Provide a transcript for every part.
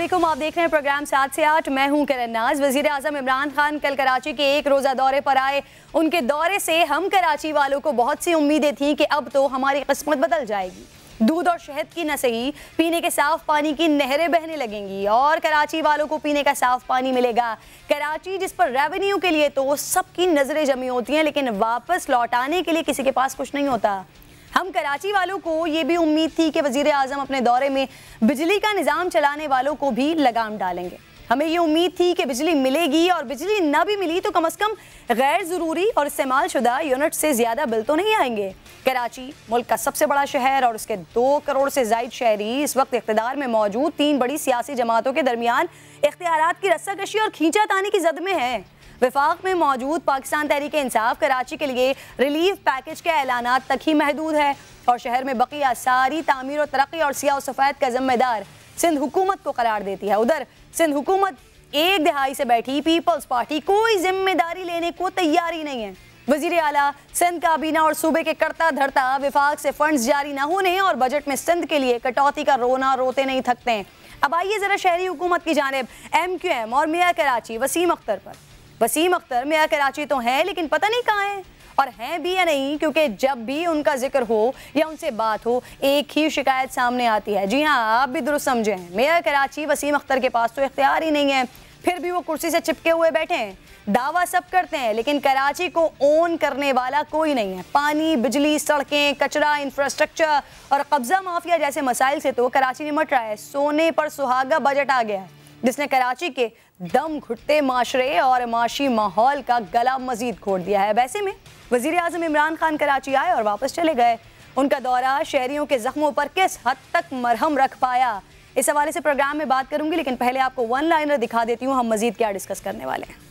अस्सलामुअलैकुम, आप देख रहे हैं प्रोग्राम 7 से 8। मैं हूं किरण नाज। वजीर आजम इमरान खान कल कराची के एक रोज़ा दौरे पर आए। उनके दौरे से हम कराची वालों को बहुत सी उम्मीदें थीं कि अब तो हमारी किस्मत बदल जाएगी। दूध और शहद की न सही, पीने के साफ पानी की नहरें बहने लगेंगी और कराची वालों को पीने का साफ पानी मिलेगा। कराची जिस पर रेवेन्यू के लिए तो सबकी नजरें जमी होती हैं, लेकिन वापस लौटाने के लिए किसी के पास कुछ नहीं होता। हम कराची वालों को ये भी उम्मीद थी कि वजीर आजम अपने दौरे में बिजली का निज़ाम चलाने वालों को भी लगाम डालेंगे। हमें ये उम्मीद थी कि बिजली मिलेगी, और बिजली ना भी मिली तो कम से कम गैर ज़रूरी और इस्तेमाल शुदा यूनिट से ज़्यादा बिल तो नहीं आएंगे। कराची मुल्क का सबसे बड़ा शहर और उसके 2 करोड़ से ज़ायद शहरी इस वक्त इक़्तिदार में मौजूद 3 बड़ी सियासी जमातों के दरमियान इख्तियारात की रस्साकशी और खींचातानी की जद में है। वफाक में मौजूद पाकिस्तान तहरीक इंसाफ कराची के लिए रिलीफ पैकेज के ऐलानात तक ही महदूद है और शहर में बकिया सारी तामीर और तरक्की और सियाह सफ़ेद का जिम्मेदार सिंध हुकूमत को करार देती है। उधर सिंध हुकूमत एक दिहाई से बैठी पीपल्स पार्टी कोई जिम्मेदारी लेने को तैयार ही नहीं है। वजीर आला, सिंध काबीना और सूबे के करता धरता विफाक से फंड्स जारी न होने और बजट में सिंध के लिए कटौती का रोना रोते नहीं थकते। अब आइए जरा शहरी हुकूमत की जानिब MQM और मेयर कराची वसीम अख्तर पर। वसीम अख्तर मेयर कराची तो हैं, लेकिन पता नहीं कहाँ हैं, और हैं भी या नहीं, क्योंकि जब भी उनका जिक्र हो या उनसे बात हो एक ही शिकायत सामने आती है। जी हाँ, आप भी दुरुस्त समझे हैं, मेयर कराची वसीम अख्तर के पास तो इख्तियार ही नहीं है, फिर भी वो कुर्सी से चिपके हुए बैठे हैं। दावा सब करते हैं, लेकिन कराची को ओन करने वाला कोई नहीं है। पानी, बिजली, सड़कें, कचरा, इंफ्रास्ट्रक्चर और कब्जा माफिया जैसे मसाइल से तो कराची निमट रहा है। सोने पर सुहागा बजट आ गया है, जिसने कराची के दम घुटते माशरे और माशी माहौल का गला मजीद घोट दिया है। वैसे में वजीर आजम इमरान खान कराची आए और वापस चले गए। उनका दौरा शहरियों के जख्मों पर किस हद तक मरहम रख पाया, इस हवाले से प्रोग्राम में बात करूंगी, लेकिन पहले आपको वन लाइनर दिखा देती हूँ हम मजीद क्या डिस्कस करने वाले हैं।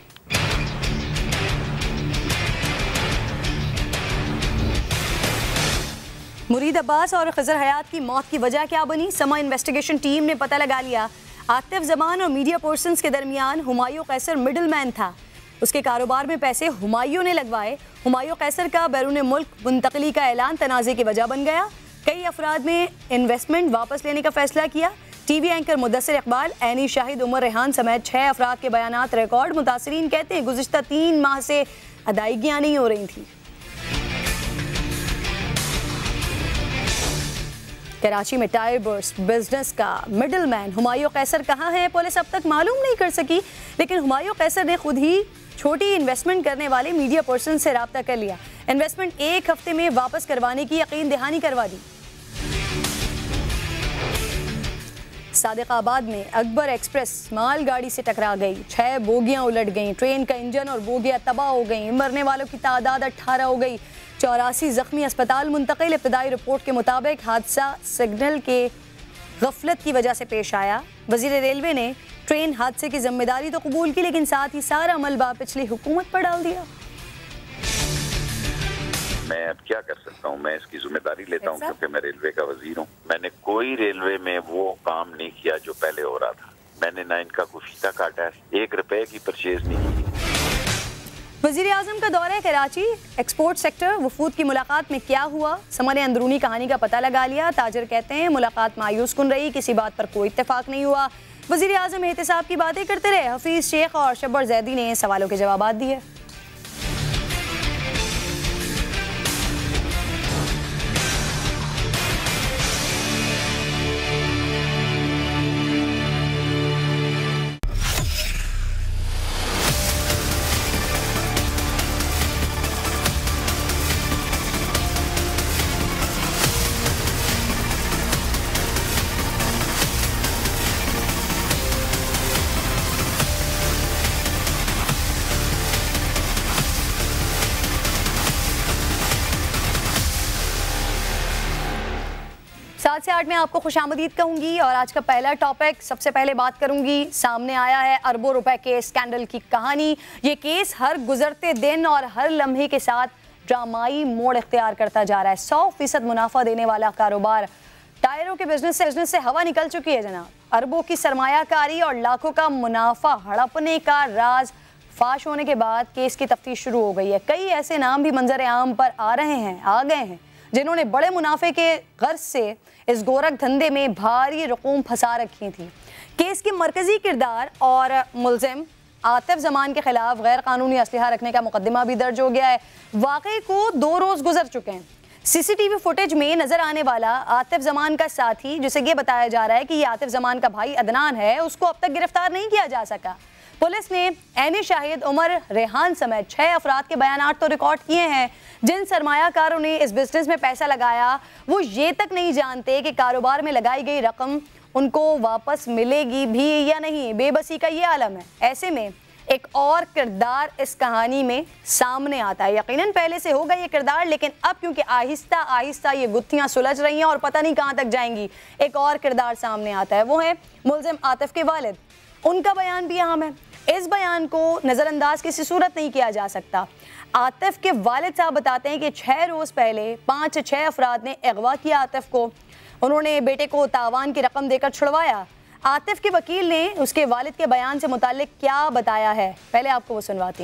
मुरीद अब्बास और खजर हयात की मौत की वजह क्या बनी, समा इन्वेस्टिगेशन टीम ने पता लगा लिया। आतिफ जमान और मीडिया पर्सन्स के दरमियान हुमायूं कैसर मिडल मैन था। उसके कारोबार में पैसे हुमायूं ने लगवाए। हुमायूं कैसर का बैरून मुल्क मुंतकली का ऐलान तनाज़े की वजह बन गया। कई अफराद में इन्वेस्टमेंट वापस लेने का फैसला किया। TV एंकर मुदस्सिर इकबाल, ऐनी शाहिद, उमर रेहान समेत 6 अफराद के बयानात रिकॉर्ड। मुतासरीन कहते हैं गुज़िश्ता 3 माह से अदायगियाँ नहीं हो रही थी। कराची में टायर बर्स्ट बिजनेस का मिडल मैन हुमायूं कैसर कहाँ है, पुलिस अब तक मालूम नहीं कर सकी, लेकिन हुमायूं कैसर ने खुद ही छोटी इन्वेस्टमेंट करने वाले मीडिया पर्सन से रब्ता कर लिया। इन्वेस्टमेंट 1 हफ्ते में वापस करवाने की यकीन दहानी करवा दी। सादिकाबाद में अकबर एक्सप्रेस मालगाड़ी से टकरा गई, 6 बोगियां उलट गईं, ट्रेन का इंजन और बोगियां तबाह हो गईं, मरने वालों की तादाद 18 हो गई, 84 जख्मी अस्पताल मुंतकिल। इब्तदाई रिपोर्ट के मुताबिक हादसा सिग्नल के गफलत की वजह से पेश आया। वजीर रेलवे ने ट्रेन हादसे की जिम्मेदारी तो कबूल की, लेकिन साथ ही सारा मलबा पिछली हुकूमत पर डाल दिया। मैं अब क्या कर सकता हूँ, मैं इसकी जिम्मेदारी लेता हूँ क्योंकि मैं रेलवे का वजीर हूँ। मैंने कोई रेलवे में वो काम नहीं किया जो पहले हो रहा था। मैंने ना इनका कोई फीता काटा है, 1 रुपए की परचेज नहीं की। वजीर आजम का दौरा कराची, एक्सपोर्ट सेक्टर, वफूद की मुलाकात में क्या हुआ, समा ने अंदरूनी कहानी का पता लगा लिया। ताजर कहते हैं मुलाकात मायूस कुन रही, किसी बात पर कोई इत्तेफाक नहीं हुआ। वजीर आजम एहतिसाब की बातें करते रहे। हफीज शेख और शब्बर जैदी ने सवालों के जवाब दिए। सात से आठ में आपको खुशामदीद कहूंगी और आज का पहला टॉपिक, सबसे पहले बात करूंगी, सामने आया है अरबों रुपए के स्कैंडल की कहानी। ये केस हर गुजरते दिन और हर लम्हे के साथ ड्रामाई मोड़ इख्तियार करता जा रहा है। 100% मुनाफा देने वाला कारोबार, टायरों के बिजनेस से हवा निकल चुकी है जनाब। अरबों की सरमायाकारी और लाखों का मुनाफा हड़पने का राज फाश होने के बाद केस की तफ्तीश शुरू हो गई है। कई ऐसे नाम भी मंजर आम पर आ रहे हैं, आ गए हैं जिन्होंने बड़े मुनाफे के गर्ज से इस गोरख धंधे में भारी रकूम फंसा रखी थी। केस की मरकजी किरदार और मुलजिम आतिफ जमान के खिलाफ गैर कानूनी असलहा रखने का मुकदमा भी दर्ज हो गया है। वाक़े को 2 रोज़ गुजर चुके हैं। सीसीटीवी फुटेज में नजर आने वाला आतिफ जमान का साथी, जिसे ये बताया जा रहा है कि ये आतिफ जमान का भाई अदनान है, उसको अब तक गिरफ्तार नहीं किया जा सका। पुलिस ने ऐनी शाहिद, उमर रेहान समेत 6 अफराद के बयान तो रिकॉर्ड किए हैं जिन सरमायाकारों ने इस बिजनेस में पैसा लगाया वो ये तक नहीं जानते कि कारोबार में लगाई गई रकम उनको वापस मिलेगी भी या नहीं। बेबसी का ये आलम है। ऐसे में एक और किरदार इस कहानी में सामने आता है। यकीनन पहले से होगा ये किरदार, लेकिन अब क्योंकि आहिस्ता आहिस्ता ये गुत्थियां सुलझ रही हैं और पता नहीं कहां तक जाएंगी, एक और किरदार सामने आता है। वो है मुलजिम आतिफ के वालिद। उनका बयान भी अहम है। इस बयान को नज़रअंदाज किसी सूरत नहीं किया जा सकता। आतिफ के वालिद साहब बताते हैं कि 6 रोज़ पहले 5 से 6 अफराद ने अगवा किया आतिफ को। उन्होंने बेटे को तावान की रकम देकर छुड़वाया। आतिफ के वकील ने उसके वालिद के बयान से मुताल्लिक क्या बताया है, पहले आपको वो सुनवाती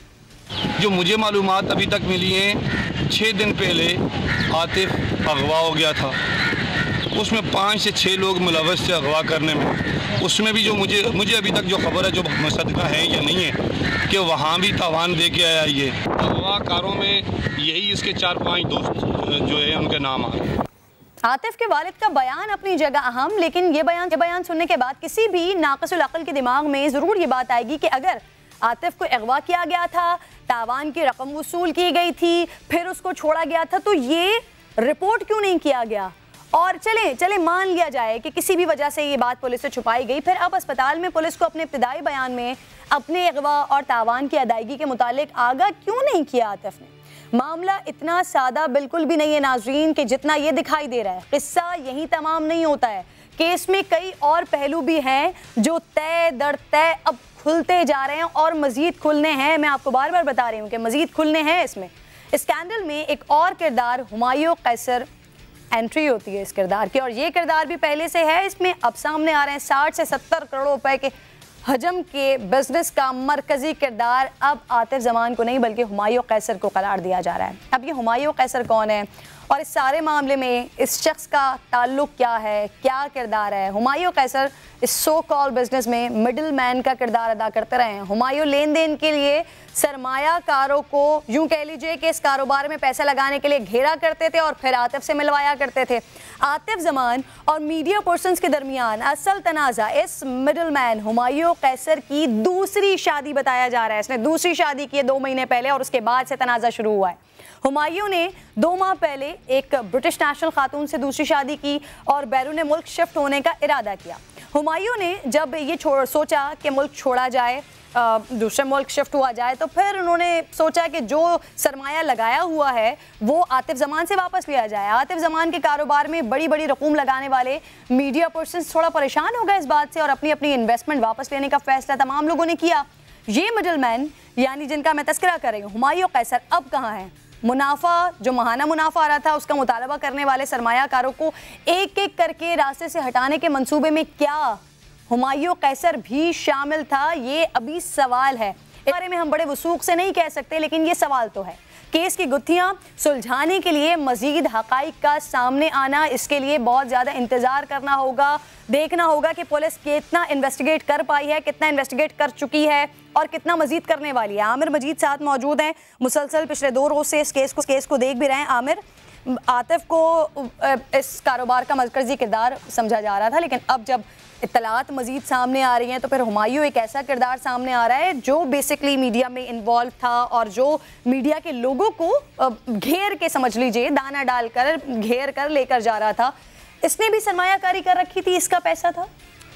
हैं। जो मुझे मालूमात अभी तक मिली हैं, 6 दिन पहले आतिफ अगवा हो गया था। उसमें 5 से 6 लोग मुलव्वस थे अगवा करने में। उसमें भी जो मुझे अभी तक जो खबर है, जो मुसद्दका है या नहीं है, कि वहाँ भी तावान दे के आया। ये अगवाकारों में यही इसके 4-5 दोस्त जो है उनके नाम आ रहे। आतिफ के वालिद का बयान अपनी जगह अहम, लेकिन ये बयान सुनने के बाद किसी भी नाक़िसुल अक़ल के दिमाग में ज़रूर ये बात आएगी कि अगर आतिफ को अगवा किया गया था, तावान की रकम वसूल की गई थी, फिर उसको छोड़ा गया था, तो ये रिपोर्ट क्यों नहीं किया गया। और चले मान लिया जाए कि किसी भी वजह से ये बात पुलिस से छुपाई गई, फिर अब अस्पताल में पुलिस को अपने इब्तिदाई बयान में अपने अगवा और तावान की अदायगी के मुतालिक आगाह क्यों नहीं किया आतिफ ने। मामला इतना सादा बिल्कुल भी नहीं है नाजरीन कि जितना ये दिखाई दे रहा है। किस्सा यही तमाम नहीं होता है। केस में कई और पहलू भी हैं जो तय दर तय अब खुलते जा रहे हैं और मजीद खुलने हैं। मैं आपको बार बार बता रही हूँ कि मजीद खुलने हैं। इसमें स्कैंडल में एक और किरदार हुमायूं कैसर एंट्री होती है इस किरदार की, और ये किरदार भी पहले से है। इसमें अब सामने आ रहे हैं 60 से 70 करोड़ रुपए के हजम के बिजनेस का मरकजी किरदार अब आतिफ जमान को नहीं बल्कि हुमायूं कैसर को करार दिया जा रहा है। अब ये हुमायूं कैसर कौन है और इस सारे मामले में इस शख्स का ताल्लुक क्या है, क्या किरदार है। हुमायूं कैसर इस सो कॉल बिजनेस में मिडिल मैन का किरदार अदा करते रहे हैं। हुमायूं लेन देन के लिए सरमायाकारों को, यूं कह लीजिए कि इस कारोबार में पैसा लगाने के लिए घेरा करते थे और फिर आतिफ से मिलवाया करते थे। आतिफ जमान और मीडिया पर्सन्स के दरमियान असल तनाज़ा इस मिडिल मैन हुमायूं कैसर की दूसरी शादी बताया जा रहा है। इसने दूसरी शादी की है 2 महीने पहले और उसके बाद से तनाज़ा शुरू हुआ है। हुमायूं ने 2 माह पहले एक ब्रिटिश नेशनल खातून से दूसरी शादी की और बैरून मुल्क शिफ्ट होने का इरादा किया। हुमायूं ने जब ये सोचा कि मुल्क छोड़ा जाए, दूसरे मुल्क शिफ्ट हुआ जाए, तो फिर उन्होंने सोचा कि जो सरमाया लगाया हुआ है वो आतिफ जमान से वापस लिया जाए। आतिफ जमान के कारोबार में बड़ी बड़ी रकूम लगाने वाले मीडिया पर्सन थोड़ा परेशान हो गए इस बात से और अपनी अपनी इन्वेस्टमेंट वापस लेने का फैसला तमाम लोगों ने किया। ये मिडिल मैन यानी जिनका मैं तस्करा कर रही हूँ, हुमायूं कैसर, अब कहाँ है। मुनाफा, जो महाना मुनाफा आ रहा था उसका मुतालबा करने वाले सरमायाकारों को एक एक करके रास्ते से हटाने के मंसूबे में क्या हुमायूं कैसर भी शामिल था, ये अभी सवाल है। इस बारे में हम बड़े वसूख से नहीं कह सकते, लेकिन ये सवाल तो है। केस की गुत्थियां सुलझाने के लिए मजीद हकाइक का सामने आना, इसके लिए बहुत ज़्यादा इंतज़ार करना होगा, देखना होगा कि पुलिस कितना इन्वेस्टिगेट कर पाई है, कितना इन्वेस्टिगेट कर चुकी है और कितना मजीद करने वाली है। आमिर मजीद साथ मौजूद हैं, मुसलसल पिछले 2 रोज़ से इस केस को देख भी रहे हैं। आमिर, आतिफ को इस कारोबार का मरकज़ी किरदार समझा जा रहा था, लेकिन अब जब इत्तलात मजीद सामने आ रही हैं तो फिर हुमायूं एक ऐसा किरदार सामने आ रहा है जो बेसिकली मीडिया में इन्वॉल्व था और जो मीडिया के लोगों को घेर के, समझ लीजिए, दाना डालकर घेर कर लेकर जा रहा था। इसने भी सरमायाकारी कर रखी थी, इसका पैसा था।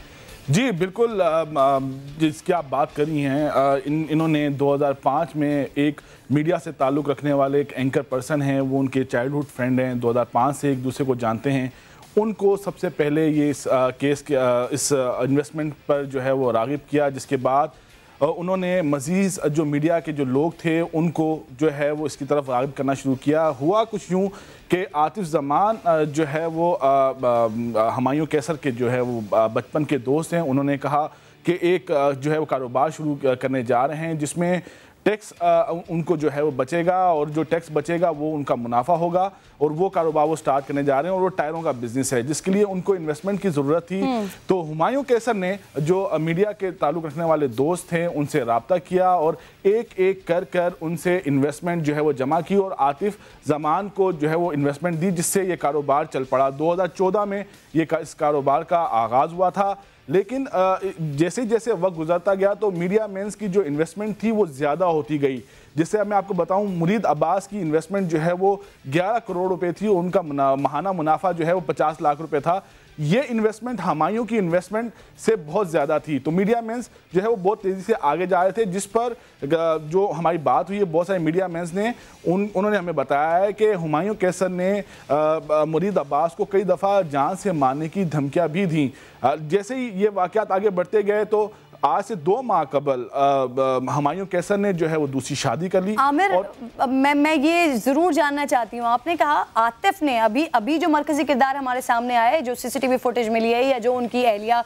जी बिल्कुल, जिसकी आप बात करी हैं, इन्होंने 2005 में एक मीडिया से ताल्लुक़ रखने वाले एक एंकर पर्सन हैं, वो उनके चाइल्डहुड फ्रेंड हैं, 2005 से एक दूसरे को जानते हैं। उनको सबसे पहले ये इस केस के इस इन्वेस्टमेंट पर जो है वो राग़िब किया, जिसके बाद उन्होंने मज़ीद जो मीडिया के जो लोग थे उनको जो है वो इसकी तरफ राग़िब करना शुरू किया। हुआ कुछ यूँ कि आतिफ जमान जो है वो हुमायूं कैसर के जो है वो बचपन के दोस्त हैं। उन्होंने कहा कि एक जो है वो कारोबार शुरू करने जा रहे हैं जिसमें टैक्स उनको जो है वो बचेगा और जो टैक्स बचेगा वो उनका मुनाफा होगा और वो कारोबार वो स्टार्ट करने जा रहे हैं और वो टायरों का बिजनेस है जिसके लिए उनको इन्वेस्टमेंट की ज़रूरत थी। तो हुमायूं कैसर ने जो मीडिया के ताल्लुक़ रखने वाले दोस्त थे उनसे रब्ता किया और एक एक कर उनसे इन्वेस्टमेंट जो है वो जमा की और आतिफ जमान को जो है वो इन्वेस्टमेंट दी जिससे ये कारोबार चल पड़ा। 2014 में इस कारोबार का आगाज़ हुआ था, लेकिन जैसे जैसे वक्त गुजरता गया तो मीडिया मेंस की जो इन्वेस्टमेंट थी वो ज़्यादा होती गई। जिससे मैं आपको बताऊं मुरीद अब्बास की इन्वेस्टमेंट जो है वो 11 करोड़ रुपए थी, उनका माहाना मुनाफा जो है वो 50 लाख रुपए था। ये इन्वेस्टमेंट हुमायूं की इन्वेस्टमेंट से बहुत ज़्यादा थी। तो मीडिया मेंस जो है वो बहुत तेज़ी से आगे जा रहे थे, जिस पर जो हमारी बात हुई है बहुत सारे मीडिया मेंस ने उन्होंने हमें बताया है कि हुमायूं कैसर ने मुरीद अब्बास को कई दफ़ा जान से मारने की धमकियाँ भी दी। जैसे ही ये वाक़यात आगे बढ़ते गए तो आज से 2 माह कबल हुमायूं कैसर ने जो है वो दूसरी शादी कर ली। आमिर, मैं ये ज़रूर जानना चाहती हूँ, आपने कहा आतिफ ने अभी जो मरकजी किरदार हमारे सामने आए, जो सीसीटीवी फुटेज मिली है या जो उनकी अहलिया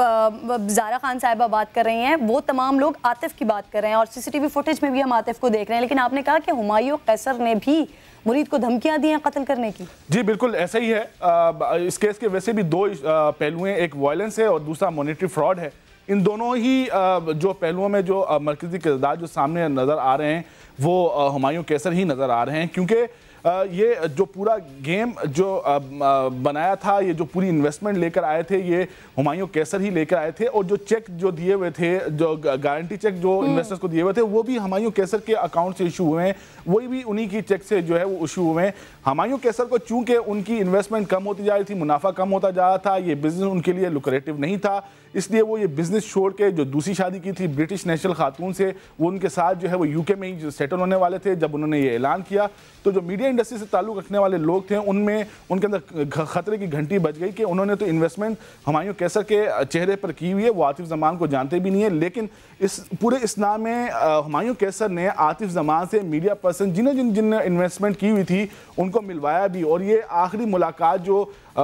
ज़ारा खान साहिबा बात कर रही हैं, वो तमाम लोग आतिफ की बात कर रहे हैं और सीसीटीवी फुटेज में भी हम आतिफ को देख रहे हैं। लेकिन आपने कहा कि हुमायूं कैसर ने भी मुरीद को धमकियां दी हैं कत्ल करने की। जी बिल्कुल ऐसा ही है। इस केस के वैसे भी 2 पहलू हैं, एक वायलेंस है और दूसरा मॉनेटरी फ्रॉड है। इन दोनों ही जो पहलुओं में जो मरकजी किरदार जो सामने नज़र आ रहे हैं वो हुमायूं कैसर ही नज़र आ रहे हैं, क्योंकि ये जो पूरा गेम जो बनाया था, ये जो पूरी इन्वेस्टमेंट लेकर आए थे ये हुमायूं कैसर ही लेकर आए थे और जो चेक जो दिए हुए थे, जो गारंटी चेक जो इन्वेस्टर्स को दिए हुए थे वो भी हुमायूं कैसर के अकाउंट से इशू हुए हैं, वही भी उन्हीं की चेक से जो है वो इशू हुए हैं। हुमायूं कैसर को चूंकि उनकी इन्वेस्टमेंट कम होती जा रही थी, मुनाफा कम होता जा रहा था, ये बिजनेस उनके लिए लुक्रेटिव नहीं था, इसलिए वो ये बिजनेस छोड़ के जो दूसरी शादी की थी ब्रिटिश नेशनल खातून से, वो उनके साथ जो है वो यूके में ही सेटल होने वाले थे। जब उन्होंने ये ऐलान किया तो जो मीडिया इंडस्ट्री से ताल्लुक़ रखने वाले लोग थे उनमें उनके अंदर खतरे की घंटी बज गई कि उन्होंने तो इन्वेस्टमेंट हुमायूं कैसर के चेहरे पर की हुई है, वो आतिफ जमान को जानते भी नहीं है। लेकिन इस पूरे इस्लाम में हुमायूं कैसर ने आतिफ जमान से मीडिया पर्सन जिन्होंने इन्वेस्टमेंट की हुई थी उनको मिलवाया भी, और ये आखिरी मुलाकात जो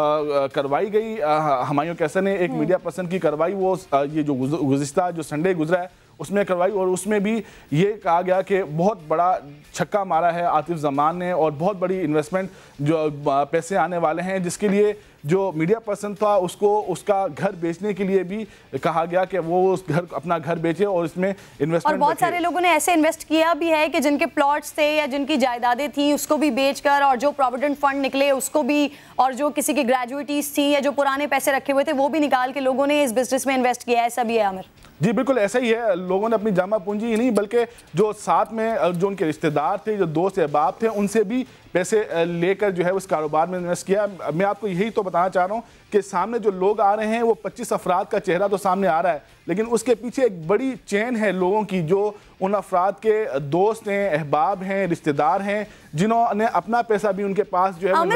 करवाई गई हुमायूं कैसर ने एक मीडिया पर्सन की करवाई, वो ये जो गुज़िश्ता जो संडे गुजरा है उसमें करवाई, और उसमें भी ये कहा गया कि बहुत बड़ा छक्का मारा है आतिफ जमान ने और बहुत बड़ी इन्वेस्टमेंट जो पैसे आने वाले हैं, जिसके लिए जो मीडिया पर्सन था उसको उसका घर बेचने के लिए भी कहा गया कि वो उस अपना घर बेचे और इसमें इन्वेस्टमेंट। और बहुत सारे लोगों ने ऐसे इन्वेस्ट किया भी है कि जिनके प्लॉट्स थे या जिनकी जायदादें थी उसको भी बेचकर, और जो प्रोविडेंट फंड निकले उसको भी, और जो किसी की ग्रेजुएटीज थी या जो पुराने पैसे रखे हुए थे वो भी निकाल के लोगों ने इस बिजनेस में इन्वेस्ट किया। ऐसा भी है आमिर? जी बिल्कुल ऐसा ही है। लोगों ने अपनी जामा पूंजी ही नहीं बल्कि जो साथ में जो उनके रिश्तेदार थे, जो दोस्त अहबाब थे, उनसे भी पैसे लेकर जो है उस कारोबार में इन्वेस्ट किया। मैं आपको यही तो बताना चाह रहा हूँ कि सामने जो लोग आ रहे हैं वो 25 अफराद का चेहरा तो सामने आ रहा है, लेकिन उसके पीछे एक बड़ी चेन है लोगों की जो उन अफराद के दोस्त हैं, अहबाब हैं, रिश्तेदार हैं, जिन्होंने अपना पैसा भी उनके पास जो है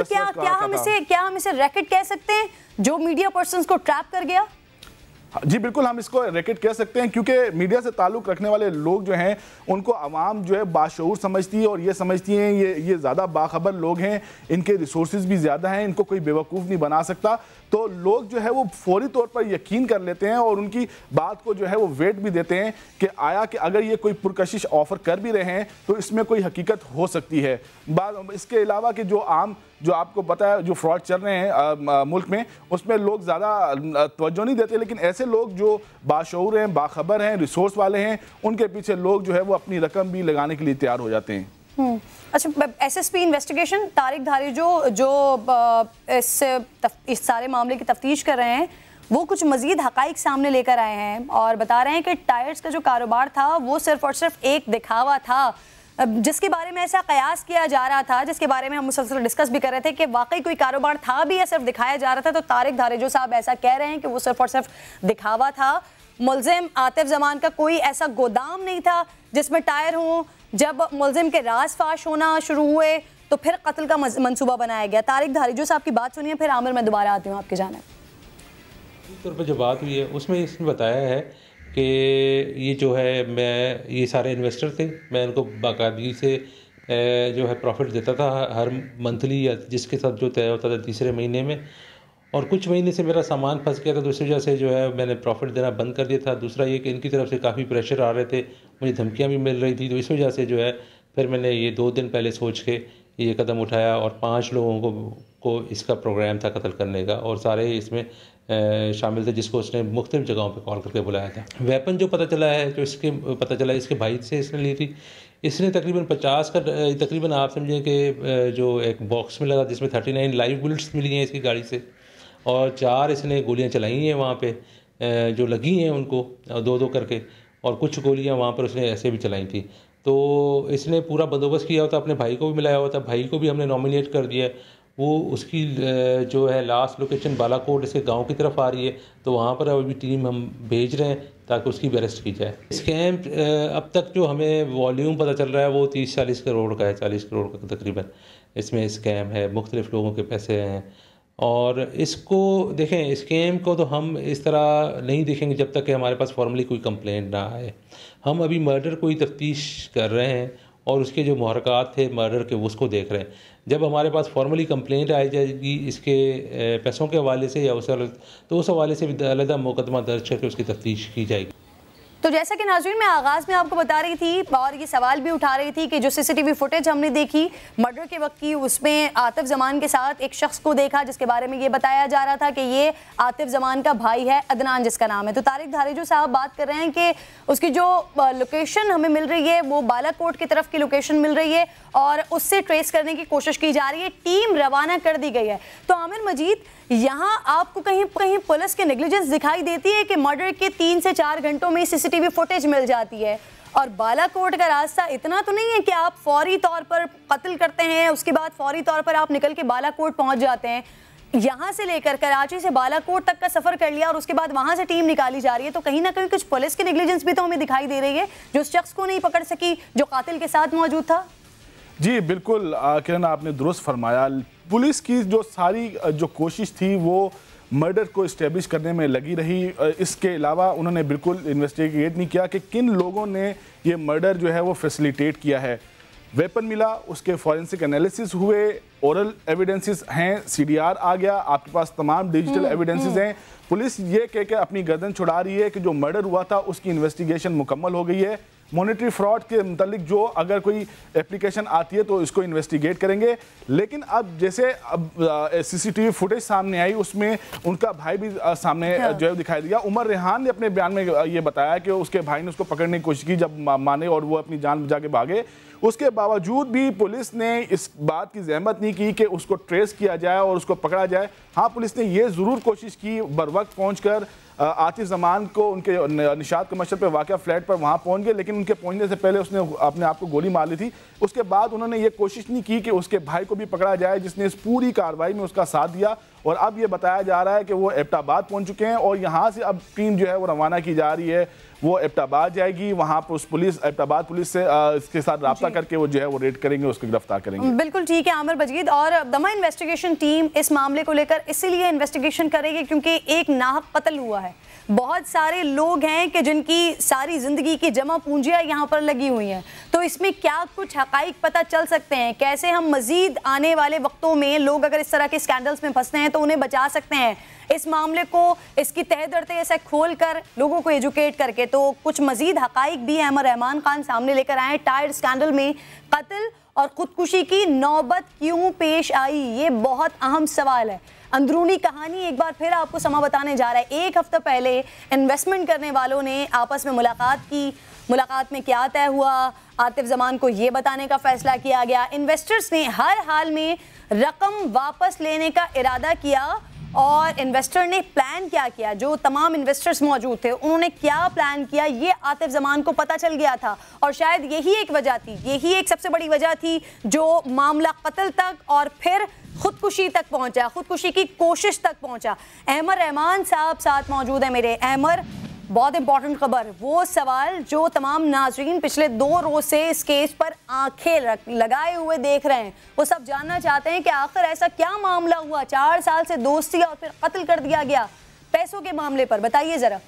क्या हम इसे रैकेट कह सकते हैं जो मीडिया पर्संस को ट्रैप कर गया? जी बिल्कुल हम इसको रैकेट कह सकते हैं, क्योंकि मीडिया से ताल्लुक़ रखने वाले लोग जो हैं उनको आवाम जो है बाशऊर समझती है और ये समझती हैं ये ज़्यादा बाखबर लोग हैं, इनके रिसोर्सेज भी ज़्यादा हैं, इनको कोई बेवकूफ़ नहीं बना सकता। तो लोग जो है वो फौरी तौर पर यकीन कर लेते हैं और उनकी बात को जो है वो वेट भी देते हैं कि आया कि अगर ये कोई पुरकशिश ऑफ़र कर भी रहे हैं तो इसमें कोई हकीकत हो सकती है। इसके अलावा कि जो आम जो आपको पता है जो फ्रॉड चल रहे हैं मुल्क में, उसमें लोग ज़्यादा तवज्जो नहीं देते, लेकिन ऐसे लोग जो बाशऊर हैं, बाखबर हैं, रिसोर्स वाले हैं, उनके पीछे लोग जो है वो अपनी रकम भी लगाने के लिए तैयार हो जाते हैं। अच्छा, एसएसपी इन्वेस्टिगेशन तारिक धारी जो इस सारे मामले की तफ्तीश कर रहे हैं, वो कुछ मजीद हकाइक सामने लेकर आए हैं और बता रहे हैं कि टायर्स का जो कारोबार था वो सिर्फ और सिर्फ एक दिखावा था, जिसके बारे में ऐसा कयास किया जा रहा था, जिसके बारे में हम मुसलसल डिस्कस भी कर रहे थे कि वाकई कोई कारोबार था भी या सिर्फ दिखाया जा रहा था। तो तारिक धारेजो साहब ऐसा कह रहे हैं कि वो सिर्फ और सिर्फ दिखावा था। मुलजिम आतिफ जमान का कोई ऐसा गोदाम नहीं था जिसमें टायर हों। जब मुलजिम के राज फाश होना शुरू हुए तो फिर कत्ल का मंसूबा बनाया गया। तारिक धारेजो साहब की बात सुनिए, फिर आमिर मैं दोबारा आती हूँ आपके जाने। तौर पर जो बात हुई है उसमें इसने बताया है कि ये जो है ये सारे इन्वेस्टर थे, मैं उनको बाकायदगी से जो है प्रॉफिट देता था हर मंथली या जिसके साथ जो तय होता था तीसरे महीने में, और कुछ महीने से मेरा सामान फंस गया था, तो इस वजह से जो है मैंने प्रॉफिट देना बंद कर दिया था। दूसरा ये कि इनकी तरफ से काफ़ी प्रेशर आ रहे थे, मुझे धमकियाँ भी मिल रही थी, तो इस वजह से जो है फिर मैंने ये 2 दिन पहले सोच के ये कदम उठाया और 5 लोगों को इसका प्रोग्राम था कत्ल करने का, और सारे इसमें शामिल थे जिसको उसने मुख्तलिफ जगहों पे कॉल करके बुलाया था। वेपन जो पता चला है, जो पता चला इसके भाई से इसने ली थी। इसने तकरीबन 50 का तकरीबन आप समझें कि जो एक बॉक्स में लगा जिसमें 39 लाइव बुलेट्स मिली हैं इसकी गाड़ी से, और 4 इसने गोलियां चलाई हैं वहाँ पे जो लगी हैं उनको 2-2 करके, और कुछ गोलियां वहाँ पर उसने ऐसे भी चलाई थी। तो इसने पूरा बंदोबस्त किया होता, अपने भाई को भी मिलाया होता, भाई को भी हमने नॉमिनेट कर दिया। वो उसकी जो है लास्ट लोकेशन बालाकोट इसके गांव की तरफ आ रही है, तो वहाँ पर अभी टीम हम भेज रहे हैं ताकि उसकी भी अरेस्ट की जाए। स्कैम अब तक जो हमें वॉल्यूम पता चल रहा है वो 30-40 करोड़ का है, 40 करोड़ का तकरीबन इसमें स्कैम है, मुख्तलिफ लोगों के पैसे हैं। और इसको देखें, स्कैम को तो हम इस तरह नहीं देखेंगे जब तक कि हमारे पास फॉर्मली कोई कंप्लेंट ना आए। हम अभी मर्डर को ही तफ्तीश कर रहे हैं और उसके जो मुहरकात थे मर्डर के उसको देख रहे हैं। जब हमारे पास फॉर्मली कंप्लेंट आई जाएगी इसके पैसों के हवाले से या तो उस हवाले से भी अलग मुकदमा दर्ज करके उसकी तफ्तीश की जाएगी। तो जैसा कि नाज़रीन मैं आगाज़ में आपको बता रही थी और ये सवाल भी उठा रही थी कि जो सीसीटीवी फुटेज हमने देखी मर्डर के वक्त की, उसमें आतिफ जमान के साथ एक शख्स को देखा जिसके बारे में ये बताया जा रहा था कि ये आतिफ जमान का भाई है, अदनान जिसका नाम है। तो तारिक धारेजू साहब बात कर रहे हैं कि उसकी जो लोकेशन हमें मिल रही है वो बालाकोट की तरफ की लोकेशन मिल रही है और उससे ट्रेस करने की कोशिश की जा रही है, टीम रवाना कर दी गई है। तो आमिर मजीद, यहाँ आपको कहीं कहीं पुलिस की नेग्लिजेंस दिखाई देती है कि मर्डर के 3 से 4 घंटों में सीसीटीवी फुटेज मिल जाती है, और बालाकोट का रास्ता इतना तो नहीं है कि आप फौरी तौर पर कत्ल करते हैं उसके बाद फौरी तौर पर आप निकल के बालाकोट पहुंच जाते हैं। यहाँ से लेकर कराची से बालाकोट तक का सफ़र कर लिया और उसके बाद वहाँ से टीम निकाली जा रही है, तो कहीं ना कहीं कुछ पुलिस की नेग्लिजेंस भी तो हमें दिखाई दे रही है जो उस शख्स को नहीं पकड़ सकी जो कातिल के साथ मौजूद था। जी बिल्कुल किरण, आपने दुरुस्त फरमाया। पुलिस की जो सारी जो कोशिश थी वो मर्डर को इस्टेब्लिश करने में लगी रही। इसके अलावा उन्होंने बिल्कुल इन्वेस्टिगेट नहीं किया कि किन लोगों ने ये मर्डर जो है वो फैसिलिटेट किया है। वेपन मिला, उसके फॉरेंसिक एनालिसिस हुए, ओरल एविडेंसेस हैं, सीडीआर आ गया, आपके पास तमाम डिजिटल एविडेंसेस हैं। पुलिस ये कह के अपनी गर्दन छुड़ा रही है कि जो मर्डर हुआ था उसकी इन्वेस्टिगेशन मुकम्मल हो गई है। मॉनेटरी फ्रॉड के मतलब जो अगर कोई एप्लीकेशन आती है तो इसको इन्वेस्टिगेट करेंगे। लेकिन अब जैसे अब सीसीटीवी फुटेज सामने आई उसमें उनका भाई भी सामने जो है दिखाई दिया। उमर रेहान ने अपने बयान में ये बताया कि उसके भाई ने उसको पकड़ने की कोशिश की जब माने और वो अपनी जान बचा के भागे। उसके बावजूद भी पुलिस ने इस बात की जहमत नहीं की कि उसको ट्रेस किया जाए और उसको पकड़ा जाए। हाँ, पुलिस ने ये ज़रूर कोशिश की बर वक्त पहुँचकर आतिफ जमान को उनके निशात कमर्शियल पे वाक़या फ्लैट पर वहाँ पहुँच गए, लेकिन उनके पहुँचने से पहले उसने अपने आप को गोली मार ली थी। उसके बाद उन्होंने ये कोशिश नहीं की कि उसके भाई को भी पकड़ा जाए जिसने इस पूरी कार्रवाई में उसका साथ दिया। और अब ये बताया जा रहा है कि वो एबटाबाद पहुँच चुके हैं और यहाँ से अब टीम जो है वो रवाना की जा रही है, वो एबटाबाद जाएगी। वहाँ पर उस पुलिस एबटाबाद पुलिस से इसके साथ रब्ता करके वो जो है वो रेड करेंगे, उसको गिरफ्तार करेंगे। बिल्कुल ठीक है आमिर मजीद। और दमा इन्वेस्टिगेशन टीम इस मामले को लेकर इसीलिए इन्वेस्टिगेशन करेगी क्योंकि एक नाहक कत्ल हुआ है। बहुत सारे लोग हैं कि जिनकी सारी ज़िंदगी की जमा पूंजियाँ यहाँ पर लगी हुई हैं, तो इसमें क्या कुछ हक़ाइक़ पता चल सकते हैं, कैसे हम मज़ीद आने वाले वक्तों में लोग अगर इस तरह के स्कैंडल्स में फंसते हैं तो उन्हें बचा सकते हैं। इस मामले को इसकी तह दरते ऐसे खोल कर लोगों को एजुकेट करके तो कुछ मज़ीद हक़ाइक़ भी अहमद रहमान खान सामने लेकर आए। टायर स्कैंडल में कत्ल और ख़ुदकुशी की नौबत क्यों पेश आई, ये बहुत अहम सवाल है। अंदरूनी कहानी एक बार फिर आपको समा बताने जा रहा है। 1 हफ्ता पहले इन्वेस्टमेंट करने वालों ने आपस में मुलाकात की। मुलाकात में क्या तय हुआ, आतिफ जमान को ये बताने का फैसला किया गया। इन्वेस्टर्स ने हर हाल में रकम वापस लेने का इरादा किया और इन्वेस्टर ने प्लान क्या किया, जो तमाम इन्वेस्टर्स मौजूद थे उन्होंने क्या प्लान किया ये आतिफ जमान को पता चल गया था। और शायद यही एक वजह थी, यही एक सबसे बड़ी वजह थी जो मामला कत्ल तक और फिर खुदकुशी तक पहुंचा, खुदकुशी की कोशिश तक पहुंचा। अहमद रहमान साहब साथ मौजूद है मेरे। अहमद, बहुत इंपॉर्टेंट खबर, वो सवाल जो तमाम नाजरीन पिछले 2 रोज से इस केस पर आंखें लगाए हुए देख रहे हैं, वो सब जानना चाहते हैं कि आखिर ऐसा क्या मामला हुआ, 4 साल से दोस्ती और फिर कत्ल कर दिया गया पैसों के मामले पर, बताइए जरा।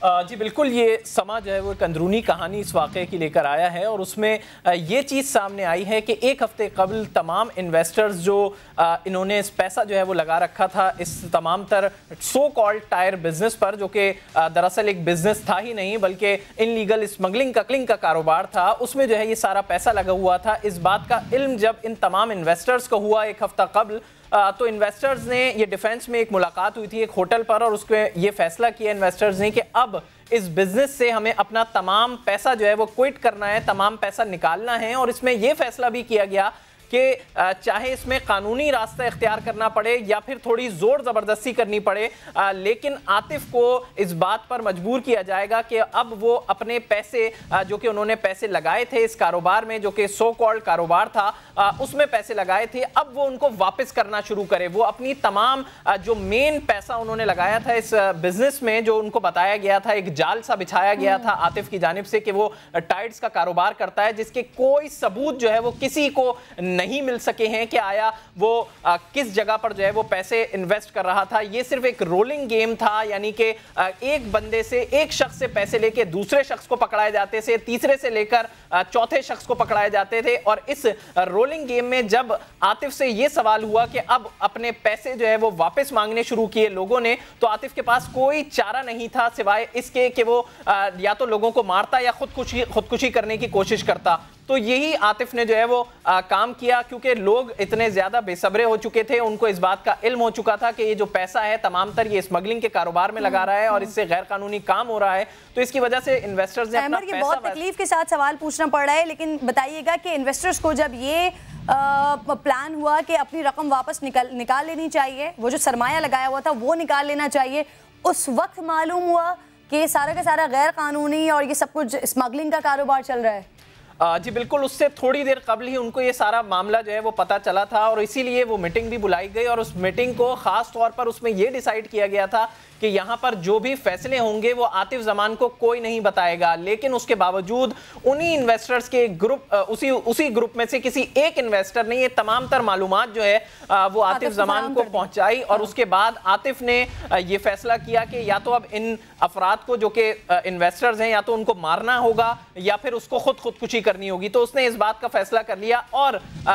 जी बिल्कुल, ये समा जो है वो एक अंदरूनी कहानी इस वाक़े की लेकर आया है और उसमें ये चीज़ सामने आई है कि एक हफ्ते कबल तमाम इन्वेस्टर्स जो इन्होंने इस पैसा जो है वो लगा रखा था इस तमाम तर सो कॉल्ड टायर बिजनेस पर, जो कि दरअसल एक बिजनेस था ही नहीं बल्कि इनलीगल स्मगलिंग ककलिंग का कारोबार था, उसमें जो है ये सारा पैसा लगा हुआ था। इस बात का इल्म जब इन तमाम इन्वेस्टर्स को हुआ एक हफ्ता कबल, तो इन्वेस्टर्स ने ये डिफेंस में एक मुलाकात हुई थी एक होटल पर और उसके ये फैसला किया इन्वेस्टर्स ने कि अब इस बिजनेस से हमें अपना तमाम पैसा जो है वो क्विट करना है, तमाम पैसा निकालना है। और इसमें यह फैसला भी किया गया कि चाहे इसमें कानूनी रास्ता इख्तियार करना पड़े या फिर थोड़ी जोर ज़बरदस्ती करनी पड़े, लेकिन आतिफ को इस बात पर मजबूर किया जाएगा कि अब वो अपने पैसे जो कि उन्होंने पैसे लगाए थे इस कारोबार में, जो कि सो कॉल्ड कारोबार था, उसमें पैसे लगाए थे, अब वो उनको वापस करना शुरू करे। वो अपनी तमाम जो मेन पैसा उन्होंने लगाया था इस बिजनेस में, जो उनको बताया गया था, एक जाल सा बिछाया गया था आतिफ की जानिब से कि वो टाइड्स का कारोबार करता है, जिसके कोई सबूत जो है वो किसी को नहीं मिल सके हैं कि आया वो किस जगह पर जो है वो पैसे इन्वेस्ट कर रहा था। ये सिर्फ एक रोलिंग गेम था, यानी कि एक बंदे से, एक शख्स से पैसे लेके दूसरे शख्स को पकड़ाए जाते थे, तीसरे से लेकर चौथे शख्स को पकड़ाए जाते थे। और इस रोलिंग गेम में जब आतिफ से ये सवाल हुआ कि अब अपने पैसे जो है वो वापस मांगने शुरू किए लोगों ने, तो आतिफ के पास कोई चारा नहीं था सिवाय इसके कि वो या तो लोगों को मारता या खुदकुशी करने की कोशिश करता। तो यही आतिफ ने जो है वो काम किया, क्योंकि लोग इतने ज्यादा बेसब्रे हो चुके थे, उनको इस बात का इल्म हो चुका था कि ये जो पैसा है तमाम तर ये स्मगलिंग के कारोबार में लगा रहा है और इससे गैर कानूनी काम हो रहा है। तो इसकी वजह से इन्वेस्टर्स ने अपना पैसा, बहुत तकलीफ के साथ सवाल पूछना पड़ रहा है, लेकिन बताइएगा कि इन्वेस्टर्स को जब ये प्लान हुआ कि अपनी रकम वापस निकाल लेनी चाहिए, वो जो सरमाया लगाया हुआ था वो निकाल लेना चाहिए, उस वक्त मालूम हुआ कि सारा का सारा गैर कानूनी और ये सब कुछ स्मगलिंग का कारोबार चल रहा है? जी बिल्कुल, उससे थोड़ी देर कबल ही उनको ये सारा मामला जो है वो पता चला था और इसीलिए वो मीटिंग भी बुलाई गई और उस मीटिंग को ख़ास तौर पर उसमें ये डिसाइड किया गया था कि यहाँ पर जो भी फैसले होंगे वो आतिफ जमान को कोई नहीं बताएगा। लेकिन उसके बावजूद उन्हीं इन्वेस्टर्स के ग्रुप, उसी ग्रुप में से किसी एक इन्वेस्टर ने ये तमाम तर मालूमात जो है वो आतिफ जमान को पहुंचाई और उसके बाद आतिफ ने ये फैसला किया कि या तो अब इन अफराद को जो कि इन्वेस्टर्स हैं या तो उनको मारना होगा या फिर उसको खुदकुशी करनी होगी। तो उसने इस बात का फैसला कर लिया और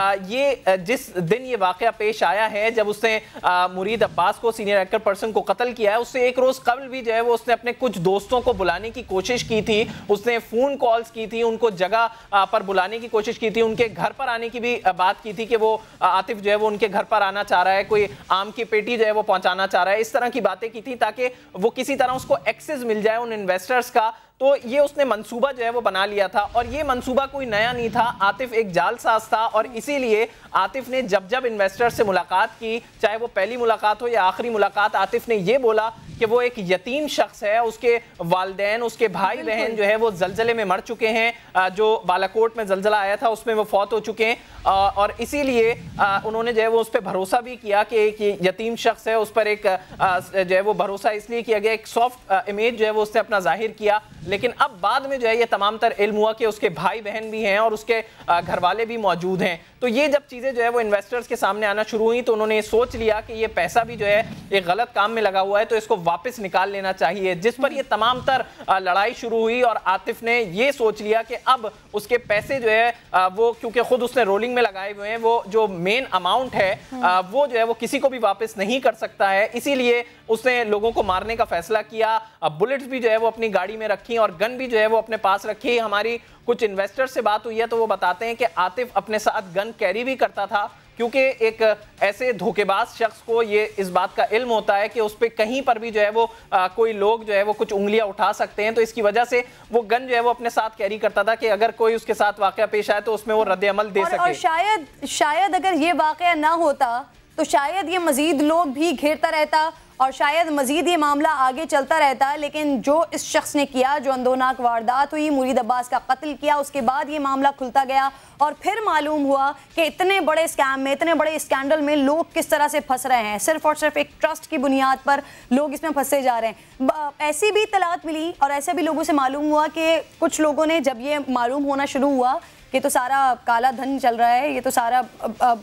ये जिस दिन ये वाकया पेश आया है जब उसने मुरीद अब्बास को, सीनियर हैकर पर्सन को कत्ल किया है, उससे एक रोज कबल भी जो है वो उसने अपने कुछ दोस्तों को बुलाने की कोशिश की थी, उसने फोन कॉल्स की थी, उनको जगह पर बुलाने की कोशिश की थी, उनके घर पर आने की भी बात की थी कि वो आतिफ जो है वो उनके घर पर आना चाह रहा है, कोई आम की पेटी जो है वो पहुंचाना चाह रहा है, इस तरह की बातें की थी ताकि वो किसी तरह उसको एक्सेस मिल जाए उन इन्वेस्टर्स का। तो ये उसने मंसूबा जो है वो बना लिया था और ये मंसूबा कोई नया नहीं था, आतिफ एक जालसाज था और इसीलिए आतिफ ने जब जब इन्वेस्टर से मुलाकात की, चाहे वो पहली मुलाकात हो या आखिरी मुलाकात, आतिफ ने ये बोला कि वो एक यतीम शख्स है, उसके वालिदैन, उसके भाई बहन जो है वो जलजले में मर चुके हैं, जो बालाकोट में जलजला आया था उसमें वो फौत हो चुके हैं और इसीलिए उन्होंने जो है वो उस पर भरोसा भी किया कि एक यतीम शख्स है, उस पर एक जो है वो भरोसा इसलिए किया गया, एक सॉफ्ट इमेज जो है वो उसने अपना जाहिर किया। लेकिन अब बाद में जो है ये तमाम तर इल्म हुआ कि उसके भाई बहन भी हैं और उसके घर वाले भी मौजूद हैं। तो ये जब चीज़ें जो है वो इन्वेस्टर्स के सामने आना शुरू हुई तो उन्होंने सोच लिया कि ये पैसा भी जो है एक गलत काम में लगा हुआ है तो इसको वापस निकाल लेना चाहिए, जिस पर ये तमाम तर लड़ाई शुरू हुई और आतिफ ने ये सोच लिया कि अब उसके पैसे जो है वो, क्योंकि खुद उसने रोलिंग में लगाए हुए हैं, वो जो मेन अमाउंट है वो जो है वो किसी को भी वापस नहीं कर सकता है, इसीलिए उसने लोगों को मारने का फैसला किया। बुलेट्स भी जो है वो अपनी गाड़ी में रखी और गन भी जो है वो अपने पास रखी। हमारी कुछ इन्वेस्टर से बात हुई है तो वो बताते हैं कि आतिफ अपने साथ गन कैरी भी करता था क्योंकि एक ऐसे धोखेबाज शख्स को ये इस बात का इल्म होता है कि उस पर कहीं पर भी जो है वो कोई लोग जो है वो कुछ उंगलियां उठा सकते हैं, तो इसकी वजह से वो गन जो है वो अपने साथ कैरी करता था कि अगर कोई उसके साथ वाकया पेश आए तो उसमें वो रद्द अमल दे सके। और शायद अगर ये वाकया ना होता तो शायद ये मजीद लोग भी घेरता रहता और शायद मजीद ये मामला आगे चलता रहता है। लेकिन जो इस शख्स ने किया, जो अंदोनाक वारदात हुई, मुरीद अब्बास का कत्ल किया, उसके बाद ये मामला खुलता गया और फिर मालूम हुआ कि इतने बड़े स्कैम में, इतने बड़े स्कैंडल में लोग किस तरह से फंस रहे हैं। सिर्फ और सिर्फ एक ट्रस्ट की बुनियाद पर लोग इसमें फंसे जा रहे हैं। ऐसी भी इत्तलात मिली और ऐसे भी लोगों से मालूम हुआ कि कुछ लोगों ने, जब ये मालूम होना शुरू हुआ कि तो सारा काला धन चल रहा है, ये तो सारा